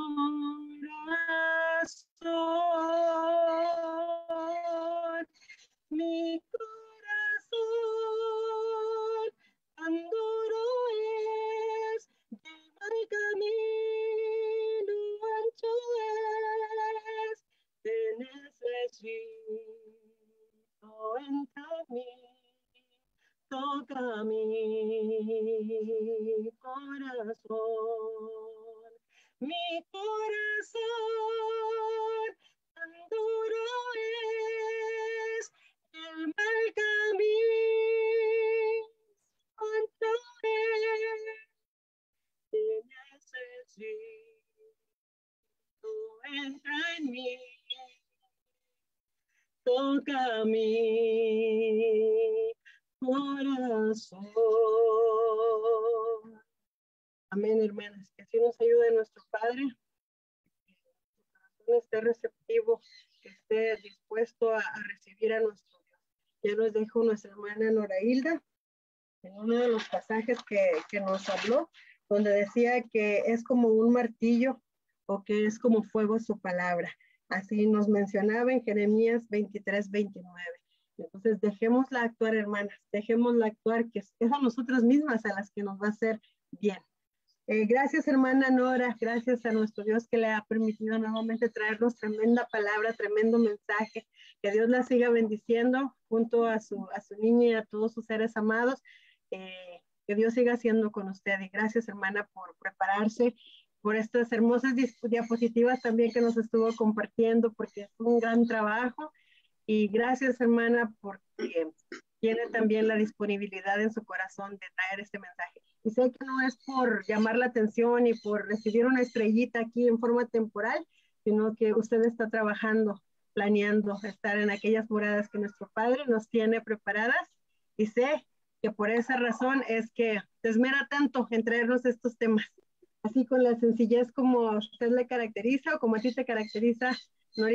Speaker 1: corazón, mi corazón, tan duro es, el mal camino ancho es, te necesito, entra en mí, toca mi corazón, mi corazón, tan duro es, el mal camino ancho es, te necesito, entra en mí, toca mi corazón. Amén, hermanas. Que así nos ayude nuestro Padre. Que nuestro corazón esté receptivo, que esté dispuesto a, a recibir a nuestro Dios. Ya nos dijo nuestra hermana Nora Hilda en uno de los pasajes que, que nos habló, donde decía que es como un martillo o que es como fuego su palabra. Así nos mencionaba en Jeremías veintitrés, veintinueve. Entonces, dejémosla actuar, hermanas, dejémosla actuar, que es a nosotras mismas a las que nos va a hacer bien. Eh, gracias, hermana Nora, gracias a nuestro Dios que le ha permitido nuevamente traernos tremenda palabra, tremendo mensaje. Que Dios la siga bendiciendo junto a su, a su niña y a todos sus seres amados. Eh, que Dios siga siendo con usted. Y gracias, hermana, por prepararse, por estas hermosas diapositivas también que nos estuvo compartiendo, porque es un gran trabajo. Y gracias, hermana, porque tiene también la disponibilidad en su corazón de traer este mensaje. Y sé que no es por llamar la atención y por recibir una estrellita aquí en forma temporal, sino que usted está trabajando, planeando estar en aquellas moradas que nuestro Padre nos tiene preparadas. Y sé que por esa razón es que se esmera tanto en traernos estos temas. Así con la sencillez como a usted le caracteriza o como a ti te caracteriza, Norita.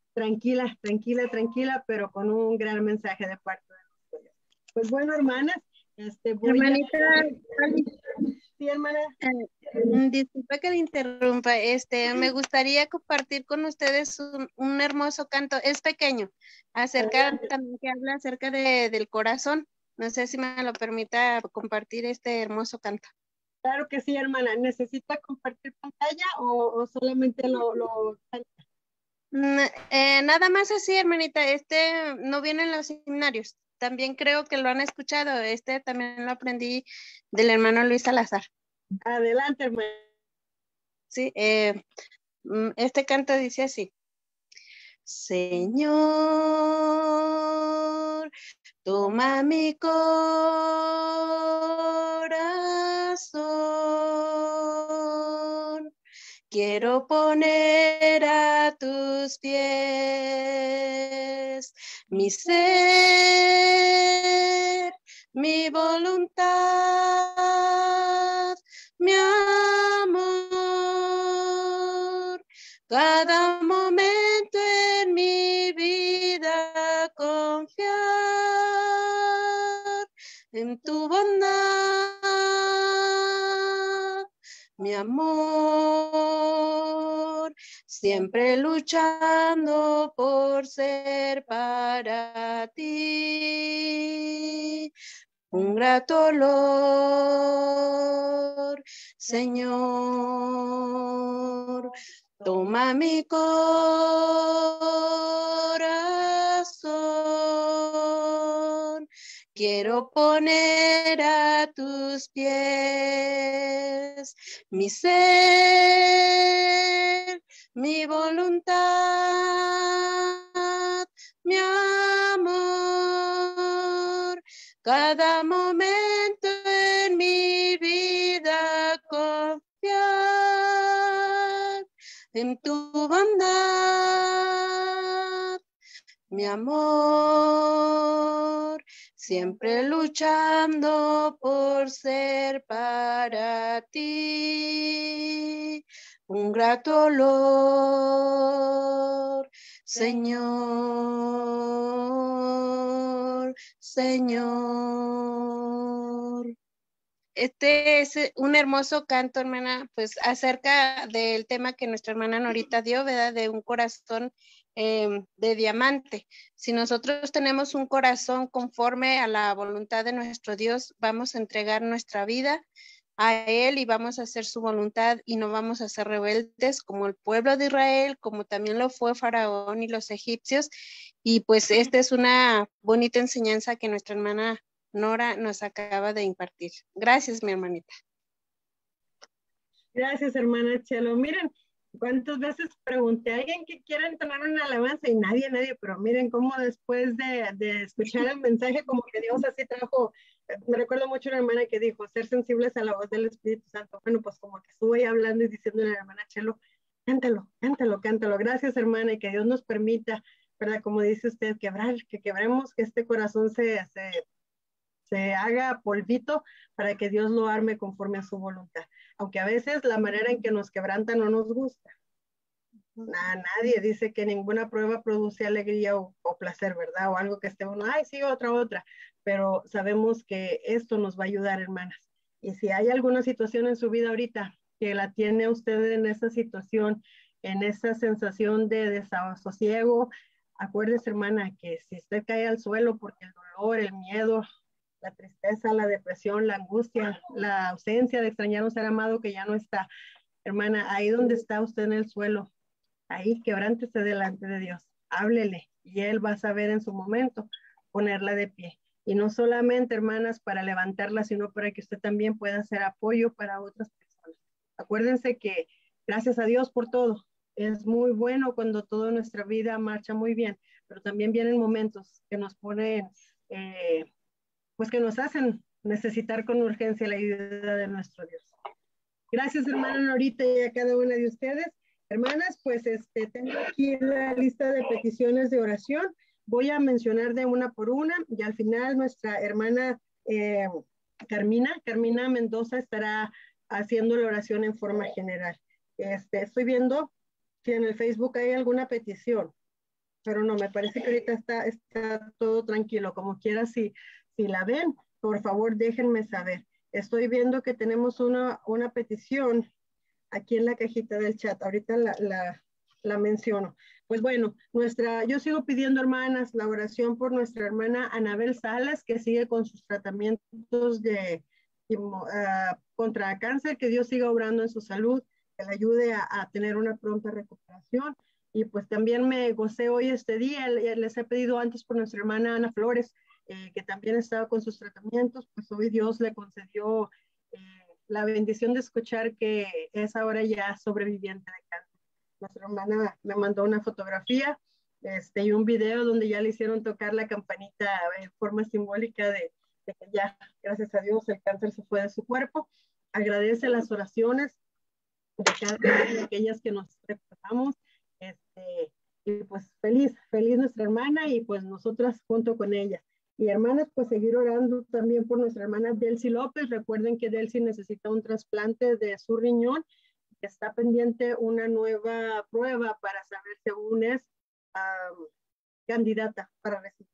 Speaker 1: tranquila, tranquila, tranquila, pero con un gran mensaje de parte de nosotros. Pues bueno, hermanas, este voy
Speaker 3: Hermanita,
Speaker 1: a... Sí, hermana.
Speaker 3: Eh, disculpa que le interrumpa, este, me gustaría compartir con ustedes un, un hermoso canto, es pequeño, acerca
Speaker 1: Adelante.
Speaker 3: también que habla acerca de, del corazón. No sé si me lo permita compartir este hermoso canto.
Speaker 1: Claro que sí, hermana. ¿Necesita compartir pantalla o, o solamente lo, lo...
Speaker 3: Mm, eh, nada más así, hermanita, este no viene en los seminarios. También creo que lo han escuchado. Este también lo aprendí del hermano Luis Salazar.
Speaker 1: Adelante, hermana.
Speaker 3: Sí, eh, este canto dice así. Señor, toma mi corazón. Quiero poner a tus pies mi ser, mi voluntad, mi amor. Cada momento en mi vida confiar en tu bondad, mi amor, siempre luchando por ser para ti un grato olor, Señor. Toma mi corazón, quiero poner a tus pies mi ser, mi voluntad, mi amor. Cada momento en mi vida confiar en tu bondad, mi amor, siempre luchando por ser para ti un grato olor, Señor, Señor. Este es un hermoso canto, hermana, pues acerca del tema que nuestra hermana Norita dio, ¿verdad? De un corazón eh, de diamante. Si nosotros tenemos un corazón conforme a la voluntad de nuestro Dios, vamos a entregar nuestra vida a Él y vamos a hacer su voluntad y no vamos a ser rebeldes como el pueblo de Israel, como también lo fue Faraón y los egipcios. Y pues esta es una bonita enseñanza que nuestra hermana Nora nos acaba de impartir. Gracias, mi hermanita.
Speaker 1: Gracias, hermana Chelo. Miren, cuántas veces pregunté a alguien que quiera entonar una alabanza y nadie, nadie, pero miren cómo después de, de escuchar el mensaje, como que Dios así trajo, me recuerdo mucho una hermana que dijo, ser sensibles a la voz del Espíritu Santo. Bueno, pues como que estuve ahí hablando y diciéndole a la hermana Chelo, cántalo, cántalo, cántalo. Gracias, hermana, y que Dios nos permita, ¿verdad? Como dice usted, quebrar, que quebremos, que este corazón se, se se haga polvito para que Dios lo arme conforme a su voluntad. Aunque a veces la manera en que nos quebranta no nos gusta. A nadie dice que ninguna prueba produce alegría o, o placer, ¿verdad? O algo que esté uno, ay, sí, otra, otra. Pero sabemos que esto nos va a ayudar, hermanas. Y si hay alguna situación en su vida ahorita que la tiene usted en esa situación, en esa sensación de desasosiego, acuérdese, hermana, que si usted cae al suelo porque el dolor, el miedo, la tristeza, la depresión, la angustia, la ausencia de extrañar a un ser amado que ya no está. Hermana, ahí donde está usted en el suelo, ahí quebrántese delante de Dios, háblele y Él va a saber en su momento ponerla de pie. Y no solamente, hermanas, para levantarla, sino para que usted también pueda ser apoyo para otras personas. Acuérdense que gracias a Dios por todo. Es muy bueno cuando toda nuestra vida marcha muy bien, pero también vienen momentos que nos ponen... Eh, pues que nos hacen necesitar con urgencia la ayuda de nuestro Dios. Gracias, hermana Norita, y a cada una de ustedes. Hermanas, pues este, tengo aquí la lista de peticiones de oración. Voy a mencionar de una por una y al final nuestra hermana eh, Carmina, Carmina Mendoza estará haciendo la oración en forma general. Este, estoy viendo si en el Facebook hay alguna petición. pero no, me parece que ahorita está, está todo tranquilo. Como quiera, si, si la ven, por favor, déjenme saber. Estoy viendo que tenemos una, una petición aquí en la cajita del chat. Ahorita la, la, la menciono. Pues bueno, nuestra, yo sigo pidiendo, hermanas, la oración por nuestra hermana Anabel Salas, que sigue con sus tratamientos de, uh, contra cáncer, que Dios siga obrando en su salud, que le ayude a, a tener una pronta recuperación. Y pues también me gocé hoy este día, les he pedido antes por nuestra hermana Ana Flores, eh, que también estaba con sus tratamientos, pues hoy Dios le concedió eh, la bendición de escuchar que es ahora ya sobreviviente de cáncer. Nuestra hermana me mandó una fotografía este, y un video donde ya le hicieron tocar la campanita en forma simbólica de, de que ya, gracias a Dios, el cáncer se fue de su cuerpo. Agradece las oraciones de cada una de aquellas que nos preparamos. Este, y pues feliz, feliz nuestra hermana y pues nosotras junto con ella. Y hermanas, pues seguir orando también por nuestra hermana Delcy López. Recuerden que Delcy necesita un trasplante de su riñón, que está pendiente una nueva prueba para saber según es um, candidata para recibir.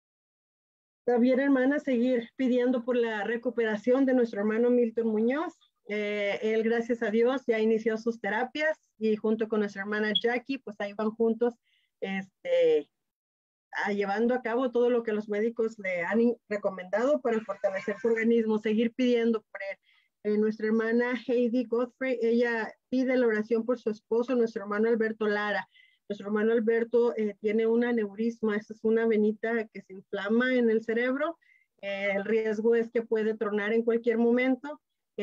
Speaker 1: También, hermanas, seguir pidiendo por la recuperación de nuestro hermano Milton Muñoz. Eh, él, gracias a Dios, ya inició sus terapias y junto con nuestra hermana Jackie, pues ahí van juntos este, a, llevando a cabo todo lo que los médicos le han recomendado para fortalecer su organismo, seguir pidiendo por él. Eh, nuestra hermana Heidi Godfrey, ella pide la oración por su esposo, nuestro hermano Alberto Lara. Nuestro hermano Alberto eh, tiene un aneurisma, esta es una venita que se inflama en el cerebro. Eh, el riesgo es que puede tronar en cualquier momento.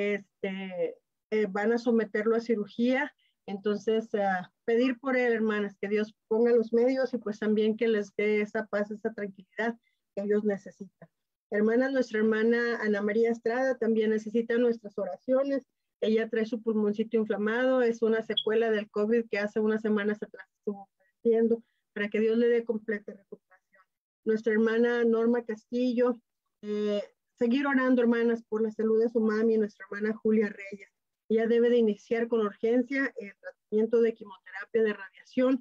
Speaker 1: Este, eh, van a someterlo a cirugía. Entonces, uh, pedir por él, hermanas, que Dios ponga los medios y pues también que les dé esa paz, esa tranquilidad que ellos necesitan. Hermanas, nuestra hermana Ana María Estrada también necesita nuestras oraciones. Ella trae su pulmoncito inflamado, es una secuela del COVID que hace unas semanas atrás estuvo padeciendo, para que Dios le dé completa recuperación. Nuestra hermana Norma Castillo, eh, seguir orando, hermanas, por la salud de su mami, nuestra hermana Julia Reyes. Ella debe de iniciar con urgencia el tratamiento de quimioterapia de radiación.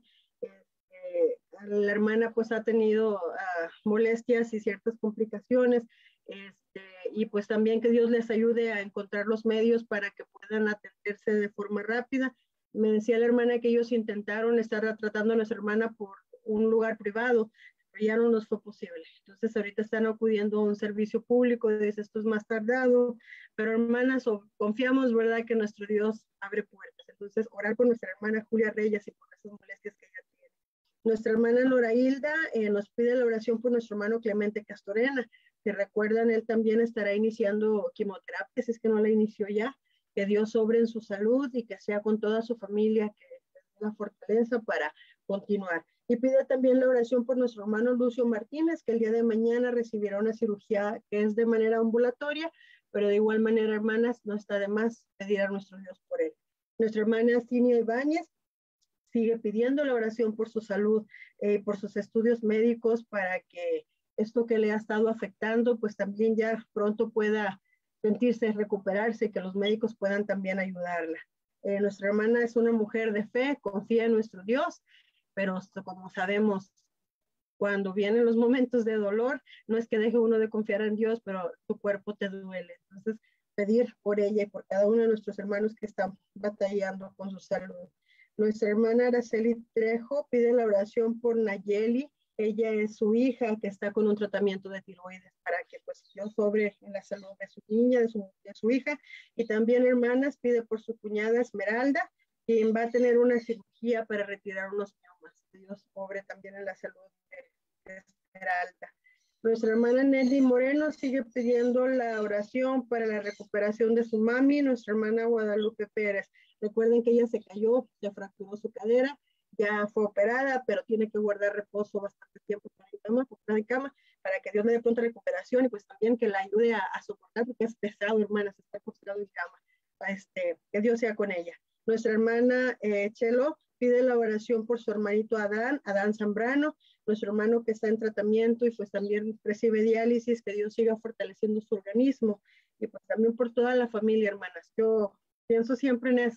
Speaker 1: Eh, la hermana pues ha tenido uh, molestias y ciertas complicaciones, este, y pues también que Dios les ayude a encontrar los medios para que puedan atenderse de forma rápida. Me decía la hermana que ellos intentaron estar tratando a nuestra hermana por un lugar privado, pero ya no nos fue posible. Entonces ahorita están acudiendo a un servicio público, dice esto es más tardado, pero hermanas, confiamos, ¿verdad?, que nuestro Dios abre puertas. Entonces orar por nuestra hermana Julia Reyes y por esas molestias que ella tiene. Nuestra hermana Nora Hilda eh, nos pide la oración por nuestro hermano Clemente Castorena. Si recuerdan, él también estará iniciando quimioterapia, si es que no la inició ya. Que Dios obre en su salud y que sea con toda su familia, que tenga la fortaleza para continuar. Y pide también la oración por nuestro hermano Lucio Martínez, que el día de mañana recibirá una cirugía que es de manera ambulatoria, pero de igual manera, hermanas, no está de más pedir a nuestro Dios por él. Nuestra hermana Cinia Ibáñez sigue pidiendo la oración por su salud, eh, por sus estudios médicos, para que esto que le ha estado afectando, pues también ya pronto pueda sentirse, recuperarse, que los médicos puedan también ayudarla. Eh, nuestra hermana es una mujer de fe, confía en nuestro Dios, pero como sabemos, cuando vienen los momentos de dolor, no es que deje uno de confiar en Dios, pero tu cuerpo te duele. Entonces, pedir por ella y por cada uno de nuestros hermanos que están batallando con su salud. Nuestra hermana Araceli Trejo pide la oración por Nayeli. Ella es su hija que está con un tratamiento de tiroides, para que pues Dios sobre en la salud de su niña, de su, de su hija. Y también, hermanas, pide por su cuñada Esmeralda, quien va a tener una cirugía para retirar unos miomas. Dios sobre también en la salud de, de Esmeralda. Nuestra hermana Nelly Moreno sigue pidiendo la oración para la recuperación de su mami, nuestra hermana Guadalupe Pérez. Recuerden que ella se cayó, se fracturó su cadera, ya fue operada, pero tiene que guardar reposo bastante tiempo en cama, en cama, para que Dios le dé pronta recuperación y pues también que la ayude a, a soportar, porque es pesado, hermanas, está postrado en cama. Este, que Dios sea con ella. Nuestra hermana eh, Chelo pide la oración por su hermanito Adán, Adán Zambrano, nuestro hermano que está en tratamiento y pues también recibe diálisis, que Dios siga fortaleciendo su organismo, y pues también por toda la familia, hermanas. Yo pienso siempre en eso,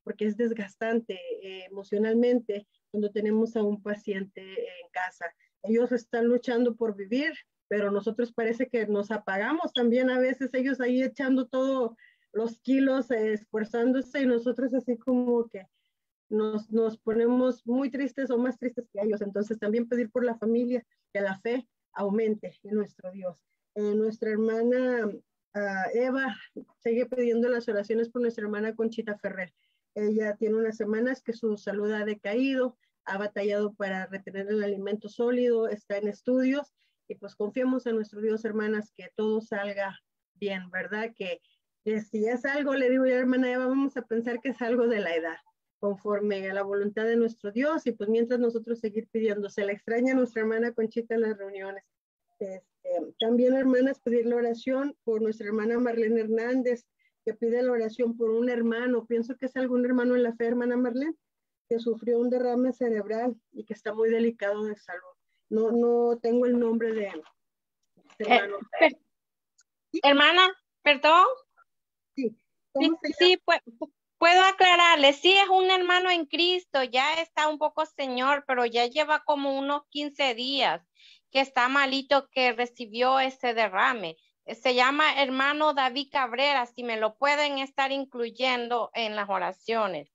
Speaker 1: porque es desgastante eh, emocionalmente cuando tenemos a un paciente en casa. Ellos están luchando por vivir, pero nosotros parece que nos apagamos también a veces, ellos ahí echando todos los kilos, eh, esforzándose, y nosotros así como que nos, nos ponemos muy tristes o más tristes que ellos. Entonces también pedir por la familia, que la fe aumente en nuestro Dios. Eh, nuestra hermana uh, Eva sigue pidiendo las oraciones por nuestra hermana Conchita Ferrer. Ella tiene unas semanas que su salud ha decaído, ha batallado para retener el alimento sólido, está en estudios, y pues confiemos en nuestro Dios, hermanas, que todo salga bien, ¿verdad? Que, que si es algo, le digo yo, hermana Eva, vamos a pensar que es algo de la edad, conforme a la voluntad de nuestro Dios, y pues mientras nosotros seguir pidiendo. Se la extraña a nuestra hermana Conchita en las reuniones. Este, también, hermanas, pedir la oración por nuestra hermana Marlene Hernández, que pide la oración por un hermano, pienso que es algún hermano en la fe, hermana Marlene, que sufrió un derrame cerebral y que está muy delicado de salud. No, no tengo el nombre de, de hermano.
Speaker 7: Eh, per, ¿Sí? Hermana, perdón.
Speaker 1: Sí,
Speaker 7: sí, sí pues, puedo aclararle, sí es un hermano en Cristo, ya está un poco señor, pero ya lleva como unos quince días que está malito, que recibió ese derrame. Se llama hermano David Cabrera, si me lo pueden estar incluyendo en las oraciones.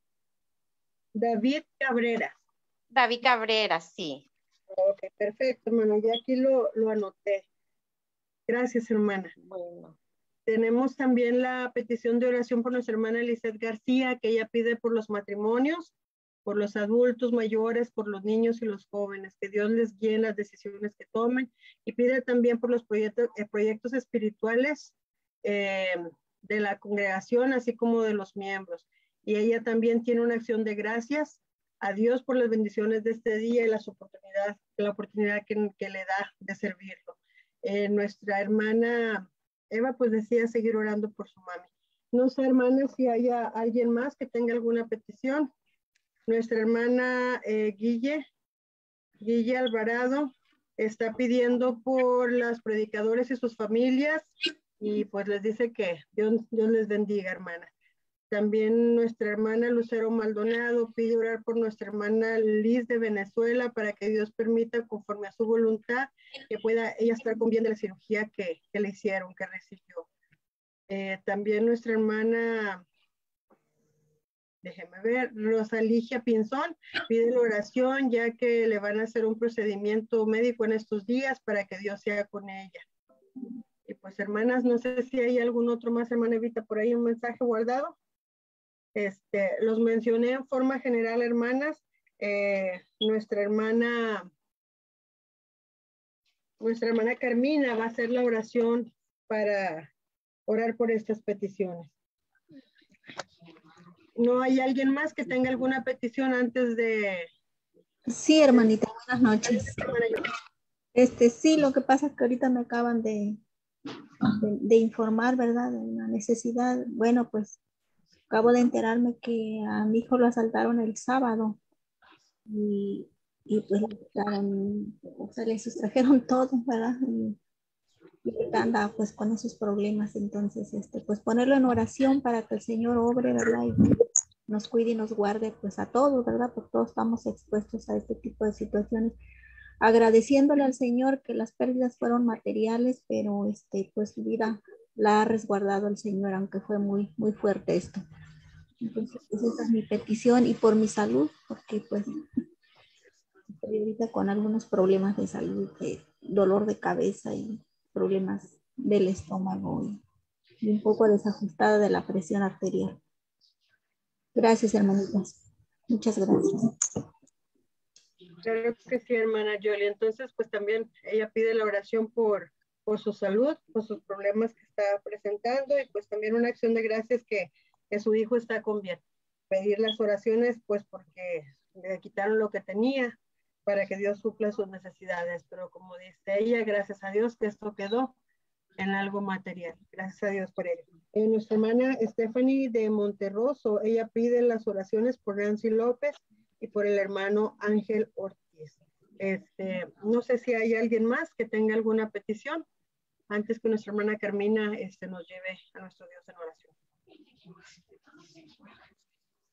Speaker 1: David Cabrera.
Speaker 7: David Cabrera, sí.
Speaker 1: Ok, perfecto, hermano, ya aquí lo, lo anoté. Gracias, hermana.
Speaker 7: Bueno.
Speaker 1: Tenemos también la petición de oración por nuestra hermana Lizeth García, que ella pide por los matrimonios, por los adultos mayores, por los niños y los jóvenes, que Dios les guíe en las decisiones que tomen, y pide también por los proyectos, eh, proyectos espirituales eh, de la congregación, así como de los miembros. Y ella también tiene una acción de gracias a Dios por las bendiciones de este día y las oportunidades, la oportunidad que, que le da de servirlo. Eh, nuestra hermana Eva pues decía seguir orando por su mami. No sé, hermana, si haya alguien más que tenga alguna petición. Nuestra hermana eh, Guille, Guille Alvarado, está pidiendo por las predicadores y sus familias, y pues les dice que Dios, Dios les bendiga, hermana. También nuestra hermana Lucero Maldonado pide orar por nuestra hermana Liz de Venezuela para que Dios permita, conforme a su voluntad, que pueda ella estar con bien de la cirugía que, que le hicieron, que recibió. Eh, también nuestra hermana, déjeme ver, Rosaligia Pinzón pide la oración, ya que le van a hacer un procedimiento médico en estos días, para que Dios sea con ella. Y pues, hermanas, no sé si hay algún otro más, hermana Evita, por ahí un mensaje guardado. Este, los mencioné en forma general, hermanas. Eh, nuestra hermana, nuestra hermana Carmina va a hacer la oración para orar por estas peticiones. ¿No hay alguien más que tenga alguna petición antes de...?
Speaker 8: Sí, hermanita, buenas noches. Este, sí, lo que pasa es que ahorita me acaban de, de, de informar, ¿verdad? De una necesidad. Bueno, pues acabo de enterarme que a mi hijo lo asaltaron el sábado y, y pues le quitaron, o sea, le sustrajeron todo, ¿verdad? Y, y anda pues con esos problemas. Entonces, este, pues ponerlo en oración para que el Señor obre, ¿verdad? Y nos cuide y nos guarde pues a todos, ¿verdad? Porque todos estamos expuestos a este tipo de situaciones. Agradeciéndole al Señor que las pérdidas fueron materiales, pero este, pues su vida la ha resguardado el Señor, aunque fue muy, muy fuerte esto. Entonces, pues esa es mi petición, y por mi salud, porque pues estoy ahorita con algunos problemas de salud, de dolor de cabeza y problemas del estómago y, y un poco desajustada de la presión arterial. Gracias, hermanitas. Muchas gracias.
Speaker 1: Claro que sí, hermana Yoli. Entonces, pues también ella pide la oración por, por su salud, por sus problemas que está presentando, y pues también una acción de gracias que, que su hijo está con bien. Pedir las oraciones, pues porque le quitaron lo que tenía, para que Dios supla sus necesidades. Pero como dice ella, gracias a Dios que esto quedó en algo material. Gracias a Dios por ello. Eh, nuestra hermana Stephanie de Monterroso, ella pide las oraciones por Nancy López y por el hermano Ángel Ortiz. Este, no sé si hay alguien más que tenga alguna petición antes que nuestra hermana Carmina este, nos lleve a nuestro Dios en oración.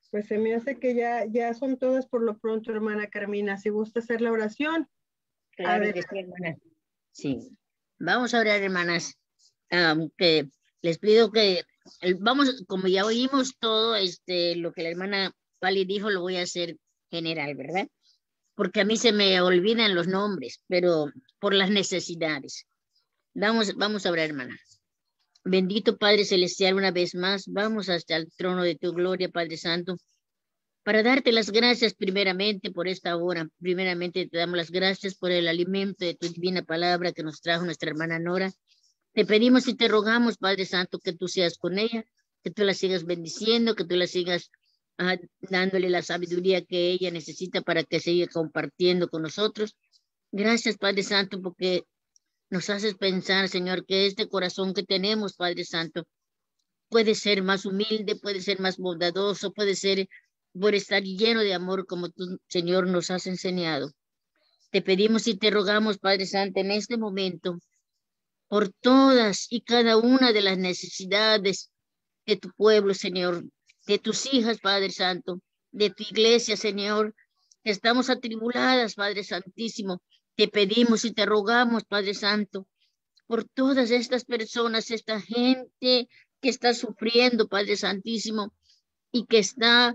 Speaker 1: Pues se me hace que ya, ya son todas por lo pronto, hermana Carmina. Si gusta hacer la oración.
Speaker 9: Claro que sí, hermana. Sí. Vamos a orar, hermanas. Um, que les pido que, vamos, como ya oímos todo, este, lo que la hermana Pali dijo, lo voy a hacer general, ¿verdad? Porque a mí se me olvidan los nombres, pero por las necesidades. Vamos, vamos a orar, hermana. Bendito Padre Celestial, una vez más, vamos hasta el trono de tu gloria, Padre Santo, para darte las gracias primeramente por esta hora. Primeramente te damos las gracias por el alimento de tu divina palabra que nos trajo nuestra hermana Nora. Te pedimos y te rogamos, Padre Santo, que tú seas con ella, que tú la sigas bendiciendo, que tú la sigas uh, dándole la sabiduría que ella necesita para que siga compartiendo con nosotros. Gracias, Padre Santo, porque nos haces pensar, Señor, que este corazón que tenemos, Padre Santo, puede ser más humilde, puede ser más bondadoso, puede ser por estar lleno de amor como tú, Señor, nos has enseñado. Te pedimos y te rogamos, Padre Santo, en este momento, por todas y cada una de las necesidades de tu pueblo, Señor, de tus hijas, Padre Santo, de tu iglesia, Señor, que estamos atribuladas, Padre Santísimo. Te pedimos y te rogamos, Padre Santo, por todas estas personas, esta gente que está sufriendo, Padre Santísimo, y que está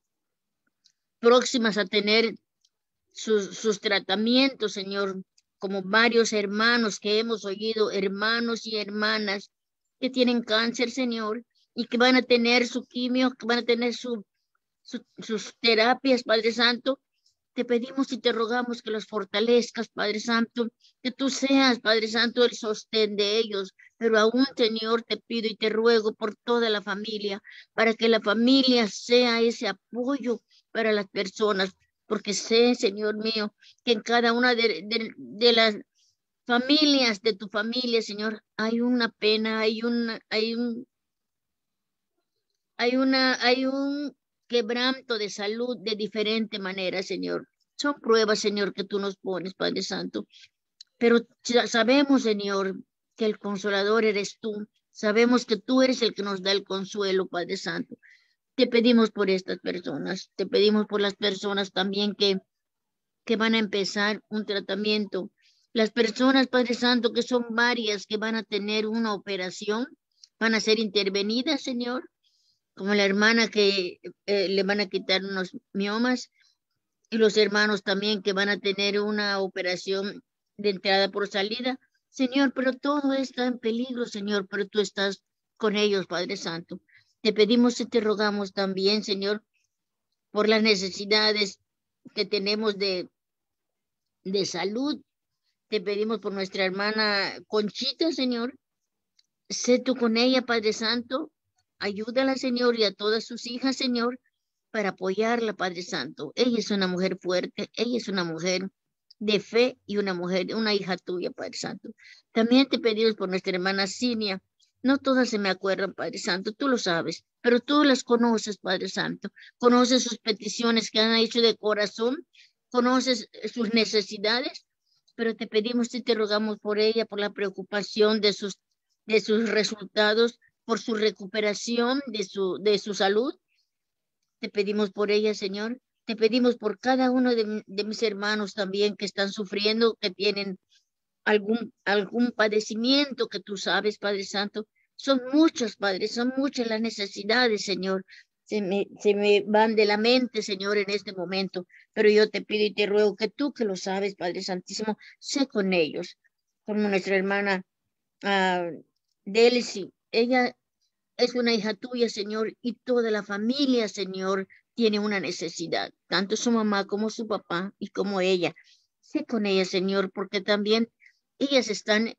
Speaker 9: próximas a tener sus, sus tratamientos, Señor, como varios hermanos que hemos oído, hermanos y hermanas que tienen cáncer, Señor, y que van a tener su quimio, que van a tener su, su, sus terapias, Padre Santo. Te pedimos y te rogamos que los fortalezcas, Padre Santo, que tú seas, Padre Santo, el sostén de ellos. Pero aún, Señor, te pido y te ruego por toda la familia, para que la familia sea ese apoyo para las personas, porque sé, Señor mío, que en cada una de, de, de las familias de tu familia, Señor, hay una pena, hay una, hay un, hay una, hay un quebranto de salud de diferente manera, Señor. Son pruebas, Señor, que tú nos pones, Padre Santo. Pero sabemos, Señor, que el consolador eres tú. Sabemos que tú eres el que nos da el consuelo, Padre Santo. Te pedimos por estas personas. Te pedimos por las personas también que, que van a empezar un tratamiento. Las personas, Padre Santo, que son varias, que van a tener una operación, van a ser intervenidas, Señor. Como la hermana que eh, le van a quitar unos miomas, y los hermanos también que van a tener una operación de entrada por salida. Señor, pero todo está en peligro, Señor, pero tú estás con ellos, Padre Santo. Te pedimos y te rogamos también, Señor, por las necesidades que tenemos de, de salud. Te pedimos por nuestra hermana Conchita, Señor. Sé tú con ella, Padre Santo. Ayúdala, Señor, y a todas sus hijas, Señor, para apoyarla, Padre Santo. Ella es una mujer fuerte, ella es una mujer de fe y una mujer, una hija tuya, Padre Santo. También te pedimos por nuestra hermana Cinia. No todas se me acuerdan, Padre Santo, tú lo sabes, pero tú las conoces, Padre Santo. Conoces sus peticiones que han hecho de corazón, conoces sus necesidades, pero te pedimos y te rogamos por ella, por la preocupación de sus, de sus resultados, por su recuperación de su, de su salud. Te pedimos por ella, Señor. Te pedimos por cada uno de, de mis hermanos también que están sufriendo, que tienen algún, algún padecimiento que tú sabes, Padre Santo. Son muchos, Padre, son muchas las necesidades, Señor. Se me, se me van de la mente, Señor, en este momento. Pero yo te pido y te ruego que tú que lo sabes, Padre Santísimo, sé con ellos. Como nuestra hermana uh, Delcy. Ella es una hija tuya, Señor, y toda la familia, Señor, tiene una necesidad, tanto su mamá como su papá y como ella. Sé con ella, Señor, porque también ellas están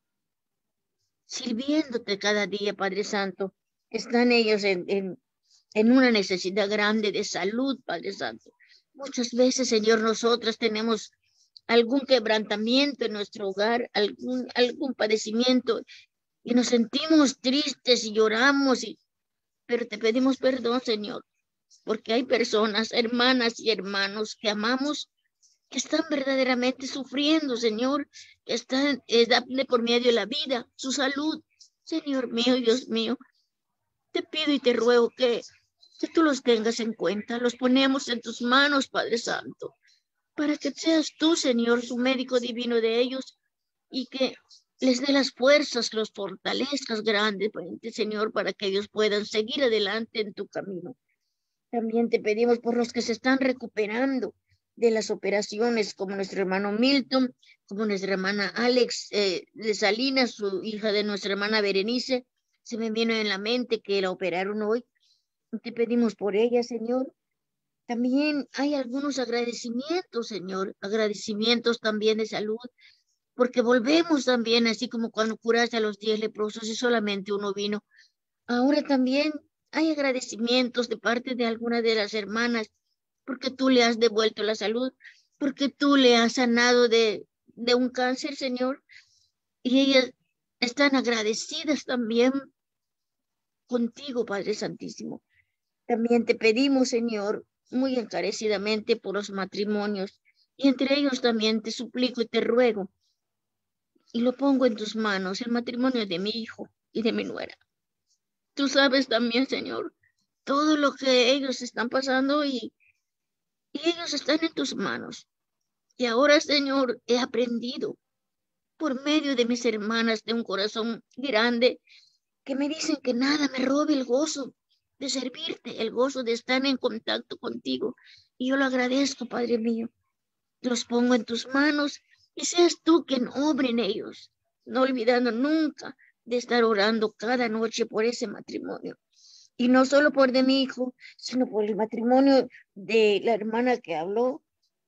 Speaker 9: sirviéndote cada día, Padre Santo. Están ellos en, en, en una necesidad grande de salud, Padre Santo. Muchas veces, Señor, nosotras tenemos algún quebrantamiento en nuestro hogar, algún, algún padecimiento, y nos sentimos tristes y lloramos, y, pero te pedimos perdón, Señor, porque hay personas, hermanas y hermanos que amamos, que están verdaderamente sufriendo, Señor, que están eh, dable por medio de la vida, su salud. Señor mío, Dios mío, te pido y te ruego que que tú los tengas en cuenta. Los ponemos en tus manos, Padre Santo, para que seas tú, Señor, su médico divino de ellos y que les dé las fuerzas, los fortalezcas grandemente, Señor, para que ellos puedan seguir adelante en tu camino. También te pedimos por los que se están recuperando de las operaciones, como nuestro hermano Milton, como nuestra hermana Alex eh, de Salinas, su hija de nuestra hermana Berenice. Se me viene en la mente que la operaron hoy. Te pedimos por ella, Señor. También hay algunos agradecimientos, Señor, agradecimientos también de salud, porque volvemos también, así como cuando curaste a los diez leprosos y solamente uno vino. Ahora también hay agradecimientos de parte de algunas de las hermanas, porque tú le has devuelto la salud, porque tú le has sanado de, de un cáncer, Señor, y ellas están agradecidas también contigo, Padre Santísimo. También te pedimos, Señor, muy encarecidamente por los matrimonios, y entre ellos también te suplico y te ruego, y lo pongo en tus manos, el matrimonio de mi hijo y de mi nuera. Tú sabes también, Señor, todo lo que ellos están pasando y, y ellos están en tus manos. Y ahora, Señor, he aprendido por medio de mis hermanas de un corazón grande que me dicen que nada me robe el gozo de servirte, el gozo de estar en contacto contigo. Y yo lo agradezco, Padre mío. Los pongo en tus manos y seas tú quien obre en ellos, no olvidando nunca de estar orando cada noche por ese matrimonio. Y no solo por de mi hijo, sino por el matrimonio de la hermana que habló,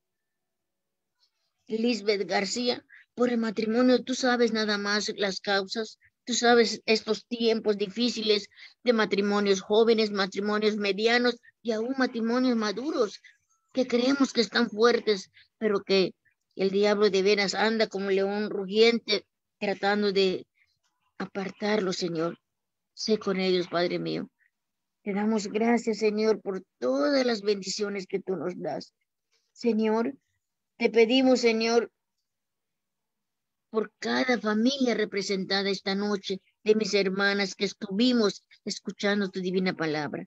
Speaker 9: Lisbeth García, por el matrimonio. Tú sabes nada más las causas, tú sabes estos tiempos difíciles de matrimonios jóvenes, matrimonios medianos y aún matrimonios maduros, que creemos que están fuertes, pero que el diablo de veras anda como león rugiente tratando de apartarlos, Señor. Sé con ellos, Padre mío. Te damos gracias, Señor, por todas las bendiciones que tú nos das. Señor, te pedimos, Señor, por cada familia representada esta noche, de mis hermanas que estuvimos escuchando tu divina palabra.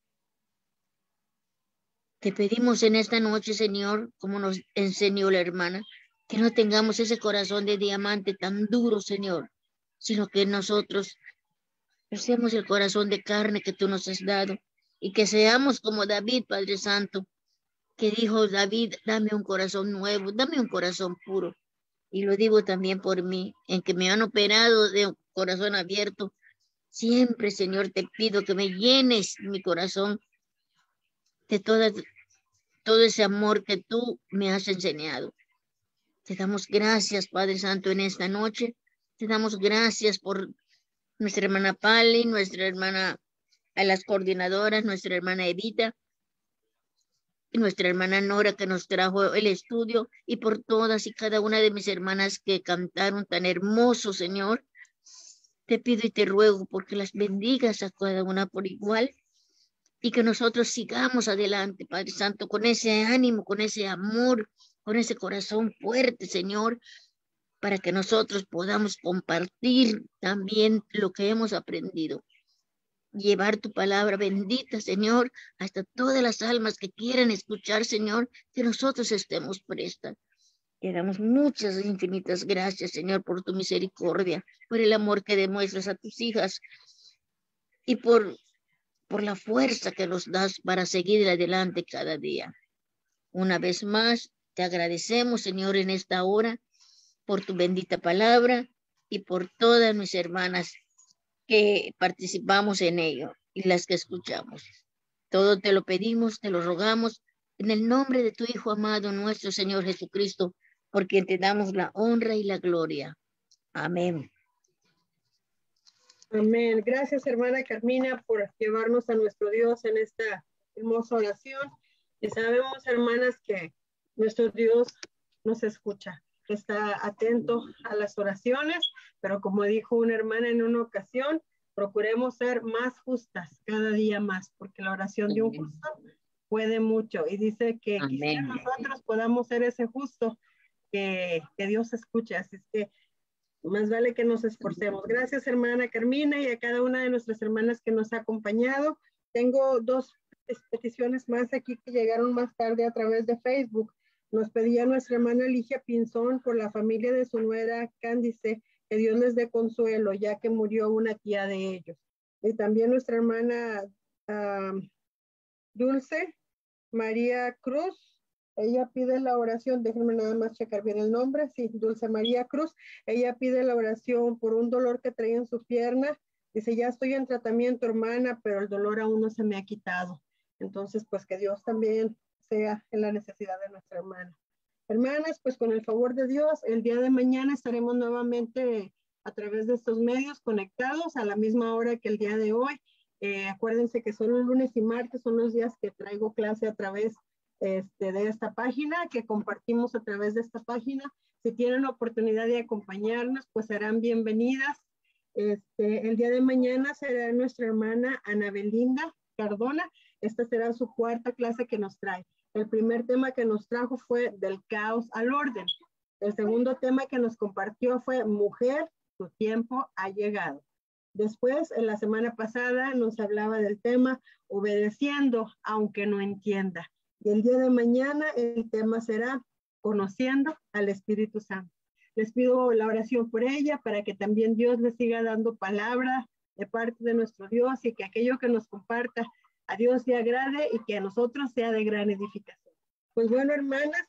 Speaker 9: Te pedimos en esta noche, Señor, como nos enseñó la hermana, que no tengamos ese corazón de diamante tan duro, Señor, sino que nosotros seamos el corazón de carne que tú nos has dado y que seamos como David, Padre Santo, que dijo David, dame un corazón nuevo, dame un corazón puro. Y lo digo también por mí, en que me han operado de un corazón abierto. Siempre, Señor, te pido que me llenes mi corazón de toda, todo ese amor que tú me has enseñado. Te damos gracias, Padre Santo, en esta noche. Te damos gracias por nuestra hermana Pali, nuestra hermana, a las coordinadoras, nuestra hermana Edita, y nuestra hermana Nora que nos trajo el estudio, y por todas y cada una de mis hermanas que cantaron tan hermoso, Señor. Te pido y te ruego porque las bendigas a cada una por igual y que nosotros sigamos adelante, Padre Santo, con ese ánimo, con ese amor, con ese corazón fuerte, Señor, para que nosotros podamos compartir también lo que hemos aprendido. Llevar tu palabra bendita, Señor, hasta todas las almas que quieran escuchar, Señor, que nosotros estemos prestas. Te damos muchas infinitas gracias, Señor, por tu misericordia, por el amor que demuestras a tus hijas y por, por la fuerza que nos das para seguir adelante cada día. Una vez más, te agradecemos, Señor, en esta hora, por tu bendita palabra y por todas mis hermanas que participamos en ello y las que escuchamos. Todo te lo pedimos, te lo rogamos, en el nombre de tu Hijo amado, nuestro Señor Jesucristo, por quien te damos la honra y la gloria. Amén.
Speaker 1: Amén. Gracias, hermana Carmina, por llevarnos a nuestro Dios en esta hermosa oración. Y sabemos, hermanas, que nuestro Dios nos escucha, está atento a las oraciones, pero como dijo una hermana en una ocasión, procuremos ser más justas cada día más, porque la oración de un justo puede mucho. Y dice que quizás nosotros podamos ser ese justo que, que Dios escuche. Así es que más vale que nos esforcemos. Gracias, hermana Carmina, y a cada una de nuestras hermanas que nos ha acompañado. Tengo dos peticiones más aquí que llegaron más tarde a través de Facebook. Nos pedía nuestra hermana Ligia Pinzón por la familia de su nuera Cándice, que Dios les dé consuelo, ya que murió una tía de ellos. Y también nuestra hermana uh, Dulce María Cruz, ella pide la oración, déjenme nada más checar bien el nombre, sí, Dulce María Cruz, ella pide la oración por un dolor que trae en su pierna. Dice, ya estoy en tratamiento, hermana, pero el dolor aún no se me ha quitado. Entonces, pues que Dios también sea en la necesidad de nuestra hermana. Hermanas, pues con el favor de Dios, el día de mañana estaremos nuevamente a través de estos medios conectados a la misma hora que el día de hoy. Eh, acuérdense que solo lunes y martes son los días que traigo clase a través este, de esta página, que compartimos a través de esta página. Si tienen la oportunidad de acompañarnos, pues serán bienvenidas. Este, el día de mañana será nuestra hermana Ana Belinda Cardona. Esta será su cuarta clase que nos trae. El primer tema que nos trajo fue del caos al orden. El segundo tema que nos compartió fue mujer, tu tiempo ha llegado. Después, en la semana pasada, nos hablaba del tema obedeciendo, aunque no entienda. Y el día de mañana, el tema será conociendo al Espíritu Santo. Les pido la oración por ella para que también Dios le siga dando palabra de parte de nuestro Dios y que aquello que nos comparta a Dios le agrade y que a nosotros sea de gran edificación. Pues bueno, hermanas,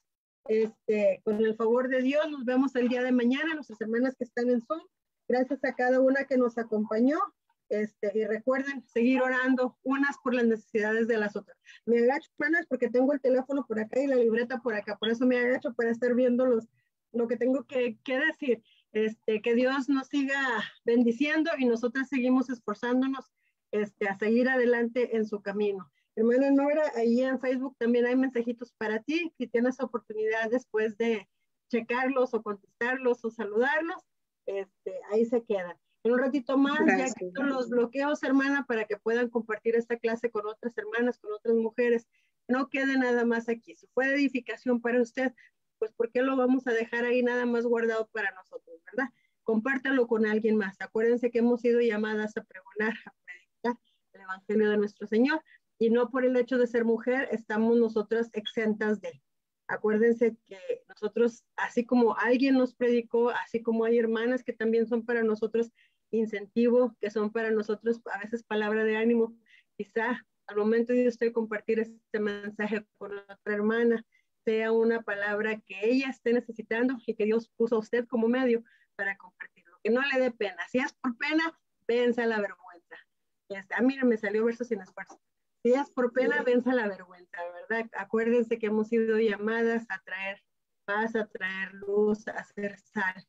Speaker 1: este, con el favor de Dios, nos vemos el día de mañana, nuestras hermanas que están en Zoom. Gracias a cada una que nos acompañó. Este, y recuerden seguir orando unas por las necesidades de las otras. Me agacho, hermanas, porque tengo el teléfono por acá y la libreta por acá. Por eso me agacho para estar viendo los, lo que tengo que, que decir. Este, que Dios nos siga bendiciendo y nosotras seguimos esforzándonos este, a seguir adelante en su camino. Hermana Nora, ahí en Facebook también hay mensajitos para ti. Si tienes oportunidad después de checarlos o contestarlos o saludarlos, este, ahí se quedan. En un ratito más, Gracias. Ya quito los bloqueos, hermana, para que puedan compartir esta clase con otras hermanas, con otras mujeres. No quede nada más aquí. Si fue de edificación para usted, pues ¿por qué lo vamos a dejar ahí nada más guardado para nosotros, verdad? Compártalo con alguien más. Acuérdense que hemos sido llamadas a pregonar, a predicar el Evangelio de nuestro Señor, y no por el hecho de ser mujer estamos nosotras exentas de él. Acuérdense que nosotros, así como alguien nos predicó, así como hay hermanas que también son para nosotros incentivo, que son para nosotros a veces palabra de ánimo, quizá al momento de usted compartir este mensaje con otra hermana, sea una palabra que ella esté necesitando y que Dios puso a usted como medio para compartirlo. Que no le dé pena. Si es por pena, venza la vergüenza. Este, ah, mira, me salió verso sin esfuerzo. Si es por pena, venza la vergüenza, ¿verdad? Acuérdense que hemos sido llamadas a traer paz, a traer luz, a hacer sal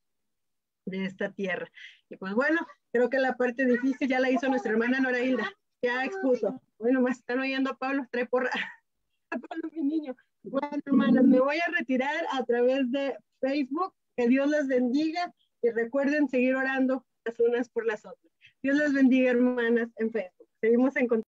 Speaker 1: de esta tierra. Y pues bueno, creo que la parte difícil ya la hizo nuestra hermana Nora Hilda. Ya expuso. Bueno, más están oyendo a Pablo, trae porra. A Pablo, mi niño. Bueno, hermanas, me voy a retirar a través de Facebook. Que Dios les bendiga y recuerden seguir orando las unas por las otras. Dios les bendiga, hermanas, en Facebook. Seguimos en contacto.